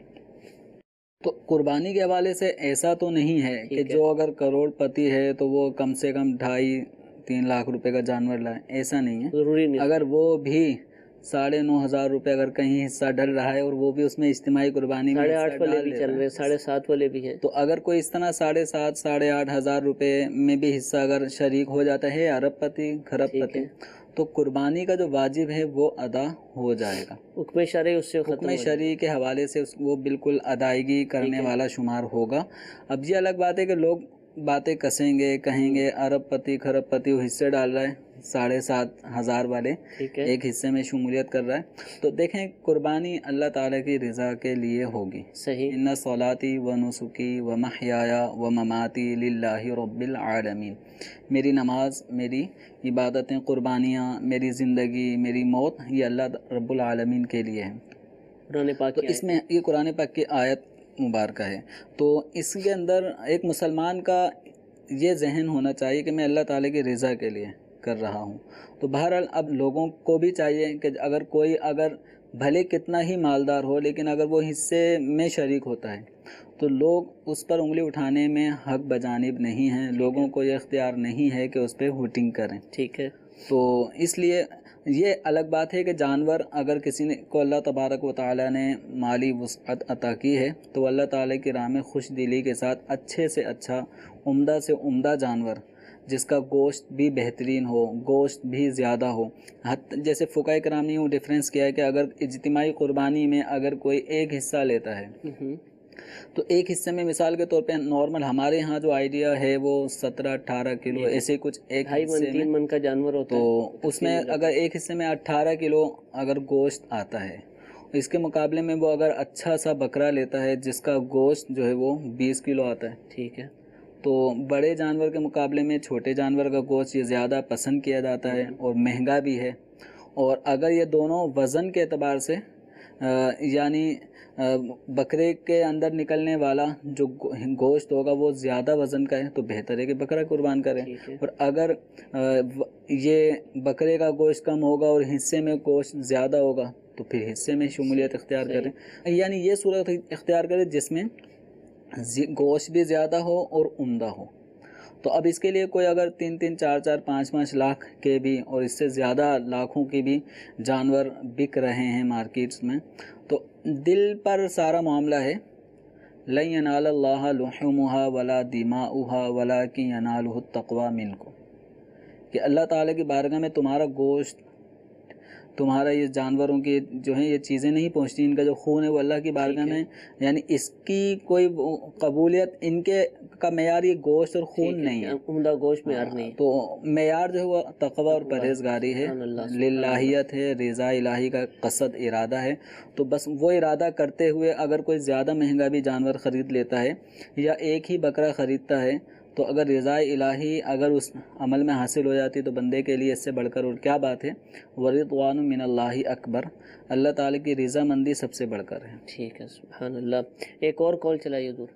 S3: تو قربانی کے حوالے سے ایسا تو نہیں ہے کہ جو اگر کروڑ پتی ہے تو وہ کم سے کم 2.5-3 لاکھ روپے کا جانور لائے، ایسا نہیں ہے،
S2: ضروری نہیں۔
S3: اگر وہ بھی 9,500 روپے اگر کہیں حصہ ڈل رہا ہے اور وہ بھی اس میں اجتماعی قربانی میں
S2: 8.5 والے بھی چل رہے ہیں، 7.5 والے بھی ہیں،
S3: تو اگر کوئی اس طرح 7,500-8,500 روپے میں بھی حصہ اگر شریک ہو جاتا ہے ارب پتی خرب پتی تو قربانی کا جو واجب ہے وہ ادا ہو جائے گا،
S2: حکم شرعی اس سے
S3: حکم شرعی کے حوالے سے وہ بالکل ادائیگی کرنے والا شمار ہوگا۔ اب یہ الگ بات ہے کہ لوگ باتیں کسیں گے، کہیں گے ارب پتی خرب پتی وہ حصے ڈال رہا ہے 7,500 والے
S2: ٹھیک ہے،
S3: ایک حصے میں شمولیت کر رہا ہے. تو دیکھیں قربانی اللہ تعالیٰ کی رضا کے لیے ہوگی.
S2: صحیح،
S3: ان صلاتی و نسکی و محیایا و مماتی للہ رب العالمین. میری نماز، میری عبادتیں، قربانیاں، میری زندگی، میری موت یہ اللہ رب العالمین کے لیے ہے.
S2: قرآن پاک
S3: تو
S2: کی
S3: اس میں یہ قرآن پاک کی آیت مبارکہ ہے. تو اس کے اندر ایک مسلمان کا یہ ذہن ہونا چاہیے کہ میں اللہ تعالیٰ کی رضا کے لیے کر رہا ہوں. تو بہرحال اب لوگوں کو بھی چاہیے کہ اگر بھلے کتنا ہی مالدار ہو لیکن اگر وہ حصے میں شریک ہوتا ہے تو لوگ اس پر انگلی اٹھانے میں حق بجانب نہیں ہیں. لوگوں کو یہ اختیار نہیں ہے کہ اس پہ ہوٹنگ کریں.
S2: ٹھیک ہے،
S3: تو اس لیے یہ الگ بات ہے کہ جانور اگر کسی نے کو اللہ تبارک و تعالیٰ نے مالی وسعت عطا کی ہے تو اللہ تعالیٰ کی راہ میں خوش دلی کے ساتھ اچھے سے اچھا، عمدہ سے عمدہ جانور جس کا گوشت بھی بہترین ہو، گوشت بھی زیادہ ہو. جیسے فقہاء کرام نے وہ ڈیفرنس کیا ہے کہ اگر اجتماعی قربانی میں اگر کوئی ایک حصہ لیتا ہے تو ایک حصے میں مثال کے طور پہ نارمل ہمارے ہاں جو آئیڈیا ہے وہ 17-18 کلو ایسے کچھ ایک
S2: 2.5 من کا جانور ہوتا ہے.
S3: تو اس میں اگر ایک حصے میں 18 کلو اگر گوشت آتا ہے، اس کے مقابلے میں وہ اگر اچھا سا بکرا لیتا ہے جس کا گوشت جو ہے وہ 20 کلو آتا ہے.
S2: ٹھیک ہے،
S3: تو بڑے جانور کے مقابلے میں چھوٹے جانور کا گوشت یہ زیادہ پسند کیا جاتا ہے اور مہنگا بھی ہے. اور اگر یہ دونوں وزن کے اعتبار سے یعنی بکرے کے اندر نکلنے والا جو گوشت ہوگا وہ زیادہ وزن کا ہے تو بہتر ہے کہ بکرا قربان کریں. اور اگر یہ بکرے کا گوشت کم ہوگا اور حصے میں گوشت زیادہ ہوگا تو پھر حصے میں شمولیت اختیار کریں. یعنی یہ صورت اختیار کریں جس میں گوشت بھی زیادہ ہو اور عمدہ ہو. تو اب اس کے لیے کوئی اگر 3-3, 4-4, 5-5 لاکھ کے بھی اور اس سے زیادہ لاکھوں کے بھی جانور بک رہے ہیں مارکیٹس میں تو دل پر سارا معاملہ ہے. لن ینال اللہ لحومها ولا دماؤها ولکن ینالہ التقوی منکم، کہ اللہ تعالیٰ کی بارگاہ میں تمہارا گوشت، تمہارا یہ جانوروں کی جو ہیں یہ چیزیں نہیں پہنچتی، ان کا جو خون ہے وہ اللہ کی بارگاہ میں، یعنی اس کی کوئی قبولیت، ان کے کا معیار یہ گوشت اور خون نہیں ہے،
S2: عمدہ گوشت معیار نہیں.
S3: تو معیار جو ہے وہ تقوی اور پرہیزگاری ہے، للہیت ہے، رضا الہی کا قصد ارادہ ہے. تو بس وہ ارادہ کرتے ہوئے اگر کوئی زیادہ مہنگا بھی جانور خرید لیتا ہے یا ایک ہی بکرا خریدتا ہے تو اگر رضا الہی اگر اس عمل میں حاصل ہو جاتی تو بندے کے لیے اس سے بڑھ کر اور کیا بات ہے. ورضوان من اللہ اکبر، اللہ تعالیٰ کی رضا مندی سب سے بڑھ کر ہے.
S2: ٹھیک ہے، سبحان اللہ. ایک اور کال چلائیے حضور.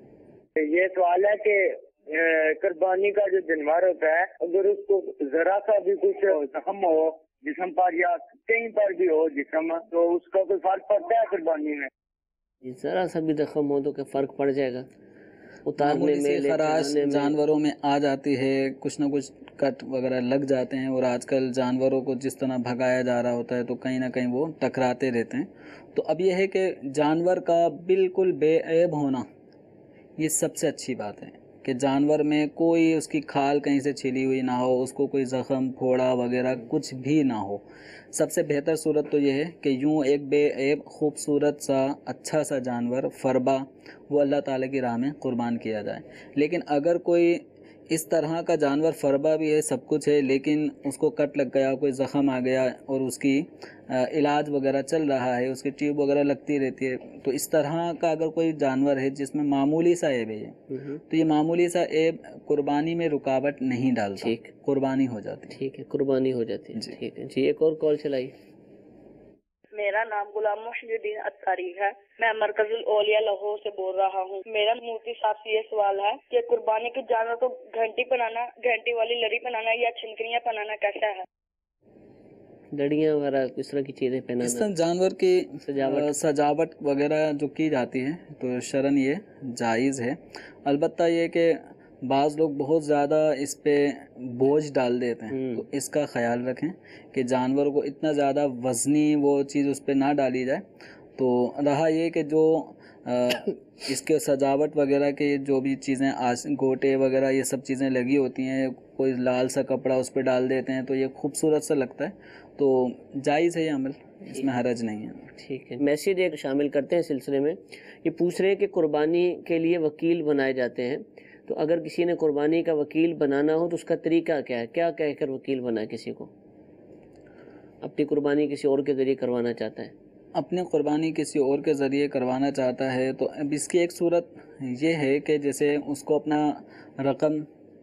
S5: یہ سوال ہے کہ قربانی کا جو جانور ہوتا ہے اگر اس کو ذرا سا بھی کچھ زخم ہو جسم پر یا کہیں پر بھی ہو جسم، تو اس کا کوئی فرق پڑتا ہے قربانی میں؟
S2: ذرا سا بھی زخم ہو تو کیا فرق پڑ جائے گا؟ اتارنے میں،
S3: خراش جانوروں میں آ جاتی ہے، کچھ نہ کچھ کٹ وغیرہ لگ جاتے ہیں. اور آج کل جانوروں کو جس طرح بھگایا جا رہا ہوتا ہے تو کہیں نہ کہیں وہ ٹکراتے رہتے ہیں. تو اب یہ ہے کہ جانور کا بالکل بے عیب ہونا یہ سب سے اچھی بات ہے کہ جانور میں کوئی اس کی کھال کہیں سے چھلی ہوئی نہ ہو، اس کو کوئی زخم پھوڑا وغیرہ کچھ بھی نہ ہو. سب سے بہتر صورت تو یہ ہے کہ یوں ایک بے عیب خوبصورت سا اچھا سا جانور فربا وہ اللہ تعالیٰ کی راہ میں قربان کیا جائے. لیکن اگر کوئی اس طرح کا جانور فربا بھی ہے، سب کچھ ہے، لیکن اس کو کٹ لگ گیا، کوئی زخم آ گیا اور اس کی علاج وغیرہ چل رہا ہے، اس کی ٹیوب وغیرہ لگتی رہتی ہے، تو اس طرح کا اگر کوئی جانور ہے جس میں معمولی سا عیب ہے تو یہ معمولی سا عیب قربانی میں رکاوٹ نہیں ڈالتا، قربانی ہو جاتی ہے.
S2: ٹھیک ہے، قربانی ہو جاتی ہے. ٹھیک ہے جی، ایک اور کال چلائیے.
S6: میرا نام غلام محی الدین اتاری ہے، میں مرکز الاولیاء لاہور سے بول رہا ہوں. میرا مفتی صاحب سے یہ سوال ہے کہ قربانی کے جانور کو گھنٹی پہنانا، گھنٹی والی لڑی پہنانا یا چھنکریاں پہنانا کیسا ہے؟
S2: لڑیاں وغیرہ اس طرح کی چیزیں پہنانا،
S3: اس طرح جانور کی سجاوٹ وغیرہ جو کی جاتی ہے تو شرعاً یہ جائز ہے. البتہ یہ کہ بعض لوگ بہت زیادہ اس پہ بوجھ ڈال دیتے ہیں، تو اس کا خیال رکھیں کہ جانور کو اتنا زیادہ وزنی وہ چیز اس پہ نہ ڈالی جائے. تو رہا یہ کہ جو اس کے سجاوٹ وغیرہ کے جو بھی چیزیں گوٹے وغیرہ یہ سب چیزیں لگی ہوتی ہیں، کوئی لال سا کپڑا اس پہ ڈال دیتے ہیں تو یہ خوبصورت سا لگتا ہے، تو جائز ہے یہ عمل، اس میں حرج نہیں ہے.
S2: ٹھیک ہے. میسیج ایک شامل کرتے ہیں سلسلے میں، یہ پوچھ رہے ہیں کہ قربانی کے لیے وکیل بنائے جاتے ہیں تو اگر کسی نے قربانی کا وکیل بنانا ہو تو اس کا طریقہ کیا ہے؟ کیا کہہ کر وکیل بنا کسی کو اپنی قربانی کسی اور کے ذریعے کروانا چاہتا ہے؟
S3: اپنی قربانی کسی اور کے ذریعے کروانا چاہتا ہے تو اب اس کی ایک صورت یہ ہے کہ جیسے اس کو اپنا رقم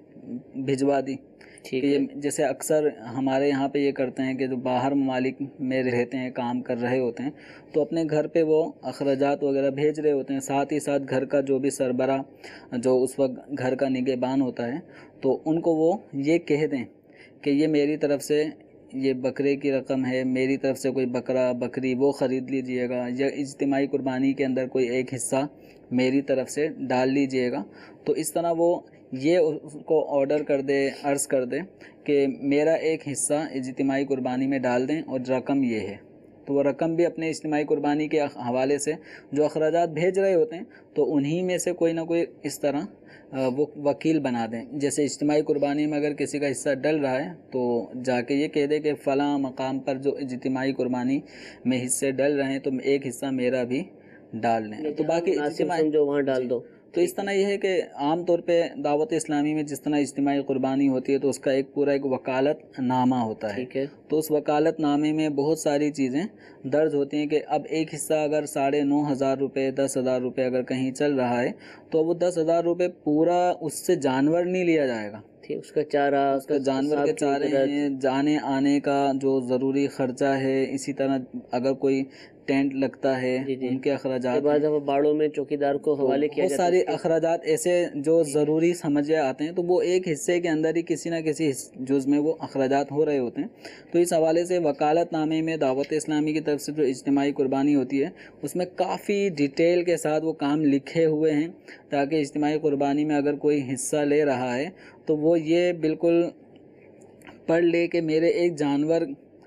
S3: بھجوا دی،
S2: ٹھیک
S3: کہ
S2: ہے،
S3: جیسے اکثر ہمارے یہاں پہ یہ کرتے ہیں کہ جو باہر ممالک میں رہتے ہیں، کام کر رہے ہوتے ہیں، تو اپنے گھر پہ وہ اخراجات وغیرہ بھیج رہے ہوتے ہیں، ساتھ ہی ساتھ گھر کا جو بھی سربراہ جو اس وقت گھر کا نگہبان ہوتا ہے تو ان کو وہ یہ کہہ دیں کہ یہ میری طرف سے یہ بکرے کی رقم ہے، میری طرف سے کوئی بکرا بکری وہ خرید لیجئے گا، یا اجتماعی قربانی کے اندر کوئی ایک حصہ میری طرف سے ڈال لیجئے گا۔ تو اس طرح وہ یہ اس کو آرڈر کر دے، عرض کر دے کہ میرا ایک حصہ اجتماعی قربانی میں ڈال دیں اور رقم یہ ہے، تو وہ رقم بھی اپنے اجتماعی قربانی کے حوالے سے جو اخراجات بھیج رہے ہوتے ہیں تو انہی میں سے کوئی نہ کوئی اس طرح وہ وکیل بنا دیں۔ جیسے اجتماعی قربانی میں اگر کسی کا حصہ ڈل رہا ہے تو جا کے یہ کہہ دے کہ فلاں مقام پر جو اجتماعی قربانی میں حصے ڈل رہے ہیں تو ایک حصہ میرا بھی ڈال لیں، تو باقی اجتماعی
S2: سمجھو وہاں ڈال دو۔
S3: تو اس طرح یہ ہے کہ عام طور پہ دعوت اسلامی میں جس طرح اجتماعی قربانی ہوتی ہے تو اس کا ایک پورا ایک وکالت نامہ ہوتا ہے،
S2: ٹھیک ہے،
S3: تو اس وکالت نامے میں بہت ساری چیزیں درج ہوتی ہیں کہ اب ایک حصہ اگر 9,500 روپے 10,000 روپے اگر کہیں چل رہا ہے تو وہ 10,000 روپے پورا اس سے جانور نہیں لیا جائے گا،
S2: اس کا چارہ،
S3: اس کا جانور کے چارے ہیں، جانے آنے کا جو ضروری خرچہ ہے، اسی طرح اگر کوئی ٹینٹ لگتا ہے ان کے اخراجات،
S2: بعض دفعہ باڑوں میں چوکیدار کو حوالے کیا
S3: بہت
S2: جاتا ہے،
S3: سارے اخراجات ایسے جو ضروری سمجھے آتے ہیں تو وہ ایک حصے کے اندر ہی کسی نہ کسی جز میں وہ اخراجات ہو رہے ہوتے ہیں۔ تو اس حوالے سے وکالت نامے میں دعوت اسلامی کی طرف سے جو اجتماعی قربانی ہوتی ہے اس میں کافی ڈیٹیل کے ساتھ وہ کام لکھے ہوئے ہیں تاکہ اجتماعی قربانی میں اگر کوئی حصہ لے رہا ہے تو وہ یہ بالکل پڑھ لے کہ میرے ایک جانور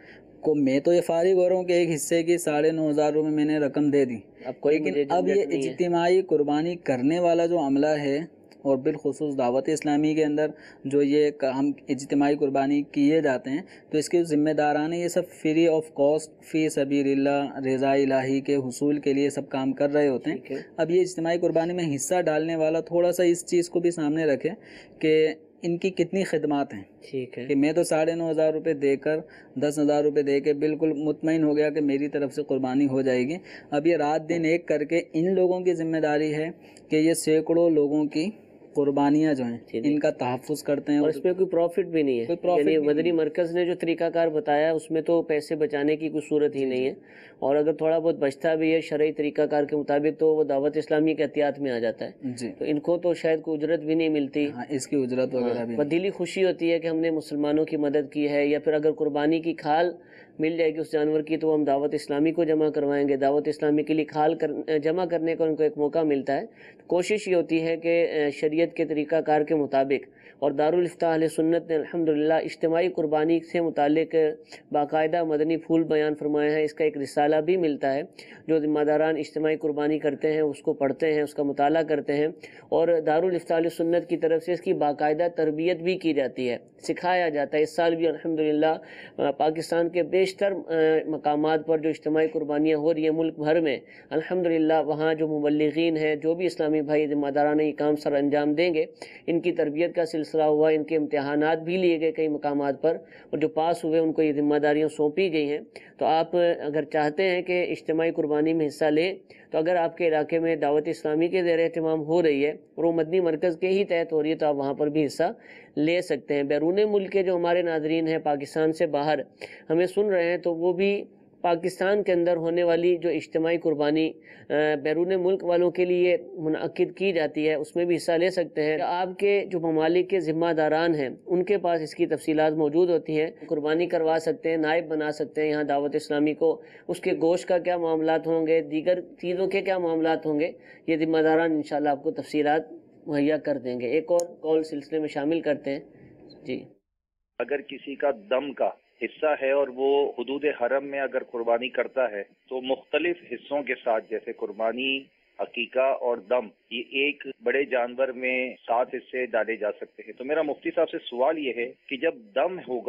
S3: کو میں تو یہ فارغ ہو رہا ہوں کہ ایک حصے کی 9,500 روپے میں نے رقم دے دی، لیکن اب یہ اجتماعی قربانی کرنے والا جو عملہ ہے اور بالخصوص دعوت اسلامی کے اندر جو یہ کام اجتماعی قربانی کیے جاتے ہیں تو اس کے ذمہ داران یہ سب فری آف کاسٹ فی سبیل اللہ رضا الہی کے حصول کے لیے سب کام کر رہے ہوتے ہیں۔ اب یہ اجتماعی قربانی میں حصہ ڈالنے والا تھوڑا سا اس چیز کو بھی سامنے رکھے کہ ان کی کتنی خدمات ہیں،
S2: ٹھیک ہے،
S3: کہ میں تو 9,500 روپے دے کر 10,000 روپے دے کے بالکل مطمئن ہو گیا کہ میری طرف سے قربانی ہو جائے گی، اب یہ رات دن ایک کر کے ان لوگوں کی ذمہ داری ہے کہ یہ سینکڑوں لوگوں کی قربانیاں جو ہیں ان کا تحفظ کرتے ہیں،
S2: اور اس میں کوئی پروفٹ بھی نہیں ہے، یعنی مدنی مرکز نے جو طریقہ کار بتایا اس میں تو پیسے بچانے کی کوئی صورت ہی نہیں ہے، اور اگر تھوڑا بہت بچتا بھی ہے شرعی طریقہ کار کے مطابق تو وہ دعوت اسلامی کے احتیاط میں آ جاتا ہے،
S3: جی،
S2: تو ان کو تو شاید کوئی اجرت بھی نہیں ملتی،
S3: اس کی اجرت وغیرہ بھی
S2: دلی خوشی ہوتی ہے کہ ہم نے مسلمانوں کی مدد کی ہے، یا پھر اگر قربانی کی کھال مل جائے گی اس جانور کی تو ہم دعوت اسلامی کو جمع کروائیں گے، دعوت اسلامی کے لیے کھال جمع کرنے کا ان کو ایک موقع ملتا ہے۔ کوشش یہ ہوتی ہے کہ شریعت کے طریقہ کار کے مطابق، اور دارالفتاح اہل سنت نے الحمدللہ اجتماعی قربانی سے متعلق باقاعدہ مدنی پھول بیان فرمایا ہے، اس کا ایک رسالہ بھی ملتا ہے، جو ذمہ داران اجتماعی قربانی کرتے ہیں اس کو پڑھتے ہیں، اس کا مطالعہ کرتے ہیں، اور دارالفتاح اہل سنت کی طرف سے اس کی باقاعدہ تربیت بھی کی جاتی ہے، سکھایا جاتا ہے۔ اس سال بھی الحمدللہ پاکستان کے بیشتر مقامات پر جو اجتماعی قربانیاں ہو رہی ہیں ملک بھر میں، الحمدللہ وہاں جو مبلغین ہیں، جو بھی اسلامی بھائی ذمہ داران یہ کام سر انجام دیں گے، ان کی تربیت کا سلسلہ ہوا، ان کے امتحانات بھی لیے گئے کئی مقامات پر، اور جو پاس ہوئے ان کو یہ ذمہ داریاں سونپی گئی ہیں۔ تو آپ اگر چاہتے ہیں کہ اجتماعی قربانی میں حصہ لیں تو اگر آپ کے علاقے میں دعوت اسلامی کے زیر اہتمام ہو رہی ہے اور وہ مدنی مرکز کے ہی تحت ہو رہی ہے تو آپ وہاں پر بھی حصہ لے سکتے ہیں۔ بیرون ملک کے جو ہمارے ناظرین ہیں پاکستان سے باہر ہمیں سن رہے ہیں تو وہ بھی پاکستان کے اندر ہونے والی جو اجتماعی قربانی بیرون ملک والوں کے لیے منعقد کی جاتی ہے اس میں بھی حصہ لے سکتے ہیں۔ آپ کے جو ممالک کے ذمہ داران ہیں ان کے پاس اس کی تفصیلات موجود ہوتی ہیں، قربانی کروا سکتے ہیں، نائب بنا سکتے ہیں یہاں دعوت اسلامی کو، اس کے گوشت کا کیا معاملات ہوں گے، دیگر چیزوں کے کیا معاملات ہوں گے، یہ ذمہ داران انشاءاللہ آپ کو تفصیلات مہیا کر دیں گے۔ ایک اور کال سلسلے میں شامل کرتے ہیں۔ جی،
S7: اگر کسی کا دم کا حصہ ہے اور وہ حدود حرم میں اگر قربانی کرتا ہے تو مختلف حصوں کے ساتھ، جیسے قربانی، عقیقہ اور دم، یہ ایک بڑے جانور میں 7 حصے ڈالے جا سکتے ہیں۔ تو میرا مفتی صاحب سے سوال یہ ہے کہ جب دم ہوگا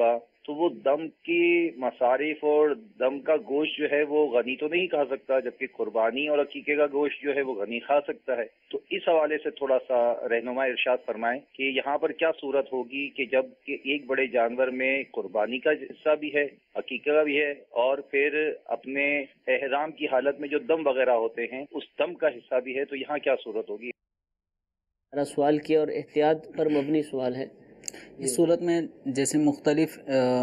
S7: تو وہ دم کی مصارف اور دم کا گوشت جو ہے وہ غنی تو نہیں کھا سکتا، جبکہ قربانی اور عقیقے کا گوشت جو ہے وہ غنی کھا سکتا ہے۔ تو اس حوالے سے تھوڑا سا رہنما ارشاد فرمائیں کہ یہاں پر کیا صورت ہوگی کہ جب کہ ایک بڑے جانور میں قربانی کا حصہ بھی ہے، عقیقے کا بھی ہے، اور پھر اپنے احرام کی حالت میں جو دم وغیرہ ہوتے ہیں اس دم کا حصہ بھی ہے، تو یہاں کیا صورت ہوگی؟
S2: سوال کیا اور احتیاط پر مبنی سوال ہے۔
S3: اس صورت میں جیسے مختلف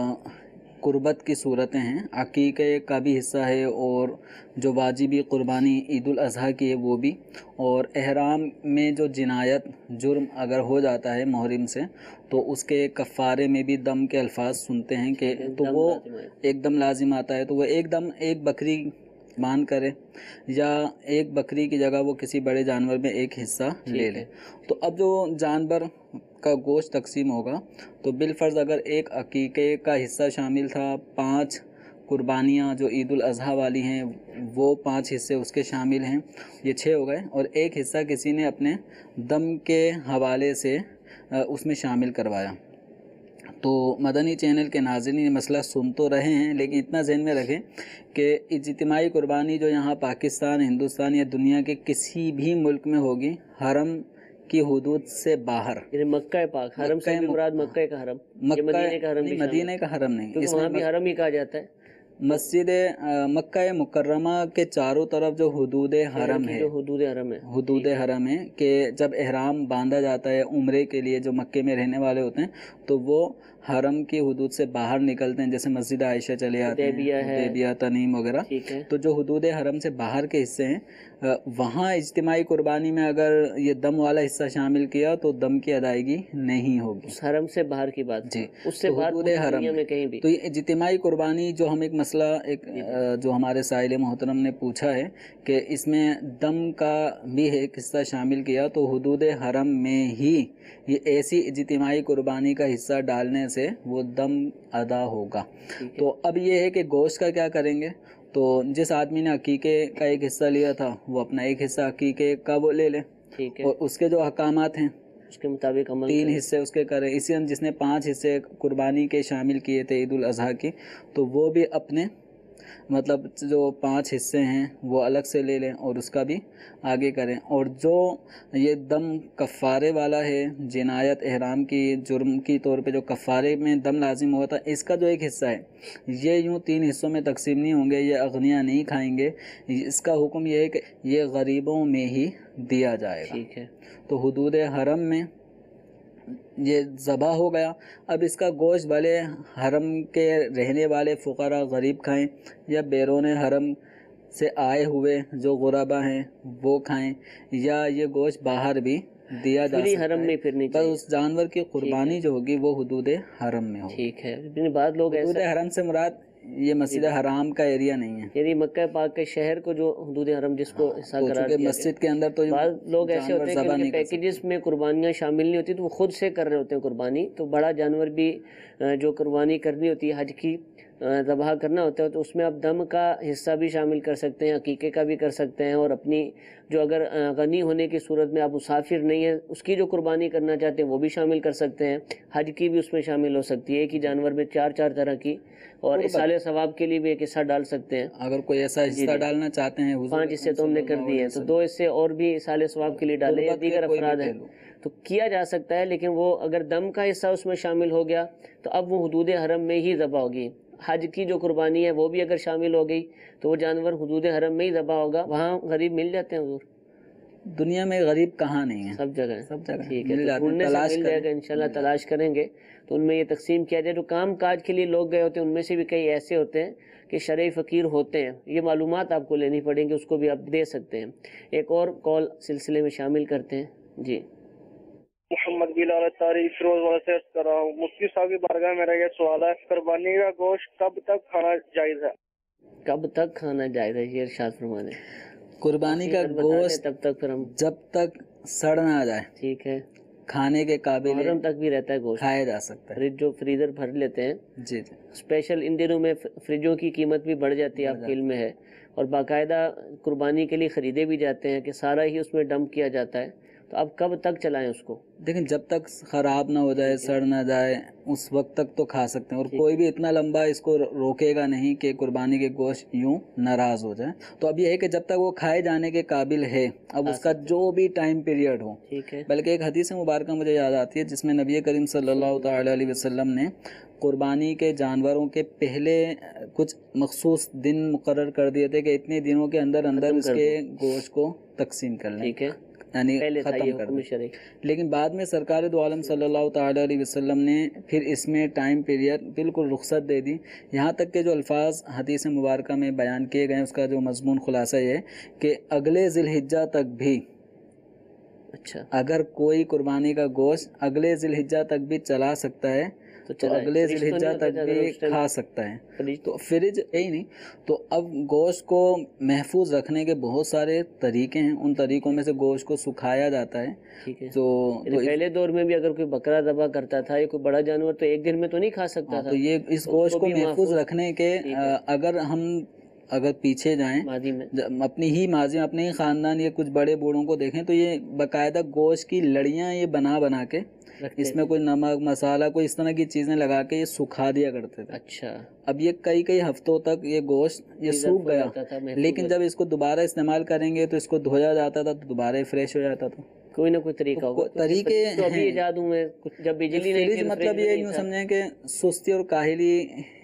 S3: قربت کی صورتیں ہیں، عقیقے کا بھی حصہ ہے اور جو واجبی قربانی عید الاضحیٰ کی ہے وہ بھی، اور احرام میں جو جنایت جرم اگر ہو جاتا ہے محرم سے تو اس کے کفارے میں بھی دم کے الفاظ سنتے ہیں کہ تو وہ ایک دم لازم آتا ہے، تو وہ ایک بکری باندھ کرے یا ایک بکری کی جگہ وہ کسی بڑے جانور میں ایک حصہ لے لے۔ تو اب جو جانور کا گوشت تقسیم ہوگا تو بالفرض اگر ایک عقیقے کا حصہ شامل تھا، 5 قربانیاں جو عید الاضحیٰ والی ہیں وہ 5 حصے اس کے شامل ہیں، یہ 6 ہو گئے، اور ایک حصہ کسی نے اپنے دم کے حوالے سے اس میں شامل کروایا۔ تو مدنی چینل کے ناظرین یہ مسئلہ سن تو رہے ہیں، لیکن اتنا ذہن میں رکھیں کہ اجتماعی قربانی جو یہاں پاکستان، ہندوستان یا دنیا کے کسی بھی ملک میں ہوگی حرم کی حدود سے باہر،
S2: یعنی مکہ پاک، حرم سے بھی مراد مکہ کا حرم، مدینے کا حرم،
S3: مدینے کا حرم نہیں،
S2: کیونکہ وہاں بھی حرم ہی کہا جاتا ہے۔
S3: مسجد مکہ مکرمہ کے چاروں طرف جو حدود حرم ہے،
S2: جو حدود حرم ہے،
S3: حدود حرم ہے کہ جب احرام باندھا جاتا ہے عمرے کے لیے جو مکے میں رہنے والے ہوتے ہیں تو وہ حرم کی حدود سے باہر نکلتے ہیں، جیسے مسجد عائشہ چلے آتے ہیں، حدیبیہ، تنعیم وغیرہ، تو جو حدود حرم سے باہر کے حصے ہیں وہاں اجتماعی قربانی میں اگر یہ دم والا حصہ شامل کیا تو دم کی ادائیگی نہیں ہوگی۔
S2: حرم سے باہر کی بات،
S3: جی،
S2: اس سے باہر
S3: حدود حرم
S2: میں کہیں بھی۔
S3: تو یہ اجتماعی قربانی جو ہم ایک مسئلہ جو ہمارے سائل محترم نے پوچھا ہے کہ اس میں دم کا بھی ایک حصہ شامل کیا تو حدود حرم میں ہی یہ ایسی اجتماعی قربانی کا حصہ ڈالنے سے وہ دم ادا ہوگا۔ تو اب یہ ہے کہ گوشت کا کیا کریں گے، تو جس آدمی نے عقیقے کا ایک حصہ لیا تھا وہ اپنا ایک حصہ عقیقے کا وہ لے لے، اور اس کے جو احکامات ہیں
S2: اس کے مطابق عمل
S3: 3 حصے اس کے کرے۔ اسی جس نے 5 حصے قربانی کے شامل کیے تھے عید الاضحیٰ کی، تو وہ بھی اپنے مطلب جو 5 حصے ہیں وہ الگ سے لے لیں اور اس کا بھی آگے کریں۔ اور جو یہ دم کفارے والا ہے، جنایت احرام کی جرم کی طور پہ جو کفارے میں دم لازم ہوا تھا، اس کا جو ایک حصہ ہے یہ یوں 3 حصوں میں تقسیم نہیں ہوں گے، یہ اغنیاء نہیں کھائیں گے، اس کا حکم یہ ہے کہ یہ غریبوں میں ہی دیا جائے گا۔
S2: ٹھیک ہے،
S3: تو حدود حرم میں یہ ذبح ہو گیا۔ اب اس کا گوشت بھلے حرم کے رہنے والے فقراء غریب کھائیں یا بیرون حرم سے آئے ہوئے جو غربا ہیں وہ کھائیں، یا یہ گوشت باہر بھی دیا جا سکتا
S2: حرم میں پھرنی
S3: ہے، بس اس جانور کی قربانی جو ہوگی وہ حدود حرم میں ہوگی۔
S2: ٹھیک ہے، بعض لوگ
S3: حدود حرم سے مراد یہ مسجد حرام کا ایریا نہیں ہے،
S2: یعنی مکہ پاک کے شہر کو جو حدود حرم جس کو حصہ قرار دیا،
S3: مسجد کے اندر تو
S2: بعض لوگ ایسے ہوتے ہیں کہ ان کے پیکیجز میں قربانیاں شامل نہیں ہوتی تو وہ خود سے کر رہے ہوتے ہیں قربانی، تو بڑا جانور بھی جو قربانی کرنی ہوتی ہے، حج کی ذبح کرنا ہوتا ہے، تو اس میں آپ دم کا حصہ بھی شامل کر سکتے ہیں، عقیقے کا بھی کر سکتے ہیں، اور اپنی جو اگر غنی ہونے کی صورت میں آپ مسافر نہیں ہیں اس کی جو قربانی کرنا چاہتے ہیں وہ بھی شامل کر سکتے ہیں، حج کی بھی اس میں شامل ہو سکتی ہے، ایک ہی جانور میں 4 طرح کی، اور اصال ثواب کے لیے بھی ایک حصہ ڈال سکتے ہیں
S3: اگر کوئی ایسا حصہ ڈالنا چاہتے ہیں۔
S2: 5 حصے تو ہم نے کر دیے ہیں، تو 2 حصے اور بھی اصال ثواب کے لیے ڈالیں، یا دیگر افراد ہیں تو کیا جا سکتا ہے، لیکن وہ اگر دم کا حصہ اس میں شامل ہو گیا تو اب وہ حدود حرم میں ہی ذبح ہوگی۔ حج کی جو قربانی ہے وہ بھی اگر شامل ہو گئی تو وہ جانور حدود حرم میں ہی ذبح ہوگا۔ وہاں غریب مل جاتے ہیں حضور،
S3: دنیا میں غریب کہاں نہیں ہے،
S2: سب جگہ،
S3: سب جگہ
S2: ٹھیک ہے،
S3: مل جاتے ہیں،
S2: ڈھونڈنے سے
S3: تلاش
S2: مل جائے گا انشاءاللہ، تلاش کریں گے تو ان میں یہ تقسیم کیا جائے۔ جو کام کاج کے لیے لوگ گئے ہوتے ہیں ان میں سے بھی کئی ایسے ہوتے ہیں کہ شرعی فقیر ہوتے ہیں، یہ معلومات آپ کو لینی پڑیں گی، اس کو بھی آپ دے سکتے ہیں۔ ایک اور کال سلسلے میں شامل کرتے ہیں۔ جی،
S4: محمد بلال اتاری فیروز والا سے عرض کر رہا ہوں، مفتی صاحب کی بارگاہ میں میرا یہ سوال ہے، قربانی کا گوشت کب تک کھانا جائز ہے؟
S2: کب تک کھانا جائز ہے، یہ ارشاد فرما دیں۔
S3: قربانی کا گوشت
S2: تب تک پھر ہم
S3: جب تک سڑ نہ آ جائے،
S2: ٹھیک ہے،
S3: کھانے کے قابل
S2: محرم تک بھی رہتا ہے گوشت،
S3: کھایا جا سکتا ہے۔
S2: فریج جو فریزر بھر لیتے ہیں،
S3: جی جی،
S2: اسپیشل ان دنوں میں فریجوں کی قیمت بھی بڑھ جاتی ہے، آپ کے علم میں ہے، اور باقاعدہ قربانی کے لیے خریدے بھی جاتے ہیں کہ سارا ہی اس میں ڈمپ کیا جاتا ہے، تو اب کب تک چلائیں اس کو؟
S3: لیکن جب تک خراب نہ ہو جائے، سڑ نہ جائے، اس وقت تک تو کھا سکتے ہیں، اور کوئی بھی اتنا لمبا اس کو روکے گا نہیں کہ قربانی کے گوشت یوں ناراض ہو جائے۔ تو اب یہ ہے کہ جب تک وہ کھائے جانے کے قابل ہے، اب اس کا جو بھی ٹائم پیریڈ ہو، بلکہ ایک حدیث مبارکہ مجھے یاد آتی ہے جس میں نبی کریم صلی اللہ تعالی علیہ وسلم نے قربانی کے جانوروں کے پہلے کچھ مخصوص دن مقرر کر دیے تھے کہ اتنے دنوں کے اندر اندر اس کے گوشت کو تقسیم کر لیں، یعنی ختم کر دیں۔ لیکن بعد میں سرکار دو عالم صلی اللہ تعالی علیہ وسلم نے پھر اس میں ٹائم پیریڈ بالکل رخصت دے دی، یہاں تک کہ جو الفاظ حدیث مبارکہ میں بیان کیے گئے ہیں اس کا جو مضمون خلاصہ یہ ہے کہ اگلے ذی الحجہ تک بھی، اچھا اگر کوئی قربانی کا گوشت اگلے ذی الحجہ تک بھی چلا سکتا ہے تو اگلے ذی الحجہ تک بھی کھا سکتا ہے۔ تو فریج یہی نہیں، تو اب گوشت کو محفوظ رکھنے کے بہت سارے طریقے ہیں، ان طریقوں میں سے گوشت کو سکھایا جاتا ہے۔ تو
S2: پہلے دور میں بھی اگر کوئی بکرا ذبح کرتا تھا یا کوئی بڑا جانور تو ایک دن میں تو نہیں کھا سکتا تھا،
S3: تو یہ اس گوشت کو محفوظ رکھنے کے اگر پیچھے جائیں اپنی ہی ماضی میں اپنے ہی خاندان یا کچھ بڑے بوڑھوں کو دیکھیں تو یہ باقاعدہ گوشت کی لڑیاں یہ بنا کے اس میں کوئی نمک مسالہ کوئی اس طرح کی چیزیں لگا کے یہ سکھا دیا کرتے تھے۔
S2: اچھا،
S3: اب یہ کئی ہفتوں تک یہ گوشت یہ سوکھ گیا، لیکن جب اس کو دوبارہ استعمال کریں گے تو اس کو دھویا جاتا تھا تو دوبارہ فریش ہو جاتا تھا۔
S2: کوئی نہ کوئی طریقہ ہوگا،
S3: طریقے
S2: ابھی ایجاد ہوئے جب بجلی نہیں تھی،
S3: مطلب یہ یوں سمجھیں کہ سستی اور کاہلی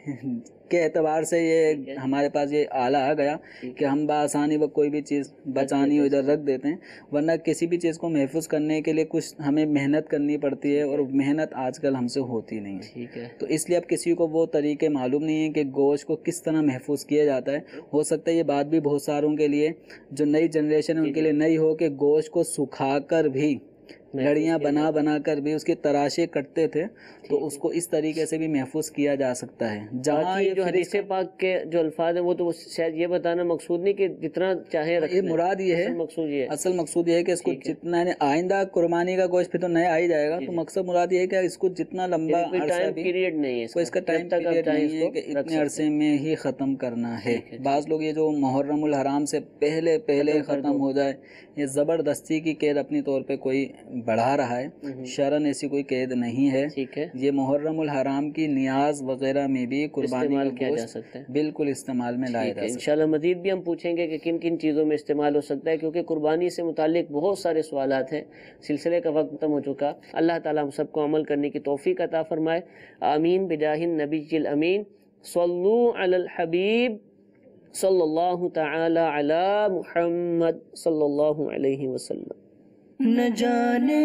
S3: کے اعتبار سے یہ ہمارے پاس یہ آلہ آ گیا کہ ہم بآسانی وہ کوئی بھی چیز بچانی ہو ادھر رکھ دیتے ہیں، ورنہ کسی بھی چیز کو محفوظ کرنے کے لیے کچھ ہمیں محنت کرنی پڑتی ہے اور محنت آج کل ہم سے ہوتی نہیں ہے۔ تو اس لیے اب کسی کو وہ طریقے معلوم نہیں ہیں کہ گوشت کو کس طرح محفوظ کیا جاتا ہے۔ ہو سکتا ہے یہ بات بھی بہت ساروں کے لیے جو نئی جنریشن ہے ان کے لیے نئی ہو کہ گوشت کو سکھا کر بھی لڑیاں بنا کر بھی اس کی تراشے کٹتے تھے، تو اس کو اس طریقے سے بھی محفوظ کیا جا سکتا ہے۔ جہاں
S2: یہ جو حدیث پاک کے جو الفاظ ہیں وہ تو شاید یہ بتانا مقصود نہیں کہ جتنا چاہے رکھ لیں،
S3: یہ مراد یہ ہے، اصل مقصود یہ ہے کہ اس کو جتنا آئندہ قربانی کا گوشت پھر تو نیا آ ہی جائے گا، تو مقصد مراد یہ ہے کہ اس کو جتنا لمبا عرصہ بھی
S2: پیریڈ نہیں ہے،
S3: کوئی اس کا ٹائم پیریڈ نہیں ہے کہ اتنے عرصے میں ہی ختم کرنا ہے۔ بعض لوگ یہ جو محرم الحرام سے پہلے ختم ہو جائے، یہ زبردستی کی قید اپنی طور پہ کوئی بڑھا رہا ہے، شرعاً ایسی کوئی قید نہیں ہے۔ یہ محرم الحرام کی نیاز وغیرہ میں بھی قربانی کا گوشت بالکل استعمال میں لایا جا سکتا ہے۔
S2: انشاءاللہ مزید بھی ہم پوچھیں گے کہ کن کن چیزوں میں استعمال ہو سکتا ہے، کیونکہ قربانی سے متعلق بہت سارے سوالات ہیں، سلسلے کا وقت ختم ہو چکا۔ اللہ تعالیٰ ہم سب کو عمل کرنے کی توفیق عطا فرمائے، آمین بجاہ النبی الامین۔ صلو علی الحبیب صلی اللہ تعالی علی محمد صلی اللہ علیہ وسلم۔
S1: نہ جانے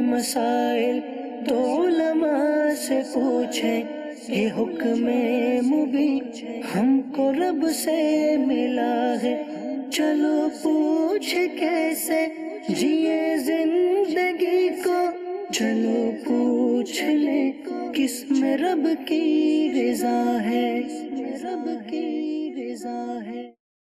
S1: مسائل تو علماء سے پوچھیں، یہ حکم مبین ہم کو رب سے ملا ہے، چلو پوچھ کیسے جیے زندگی کو، چلو پوچھ لیں کس میں رب کی رضا ہے، رب کی رضا ہے۔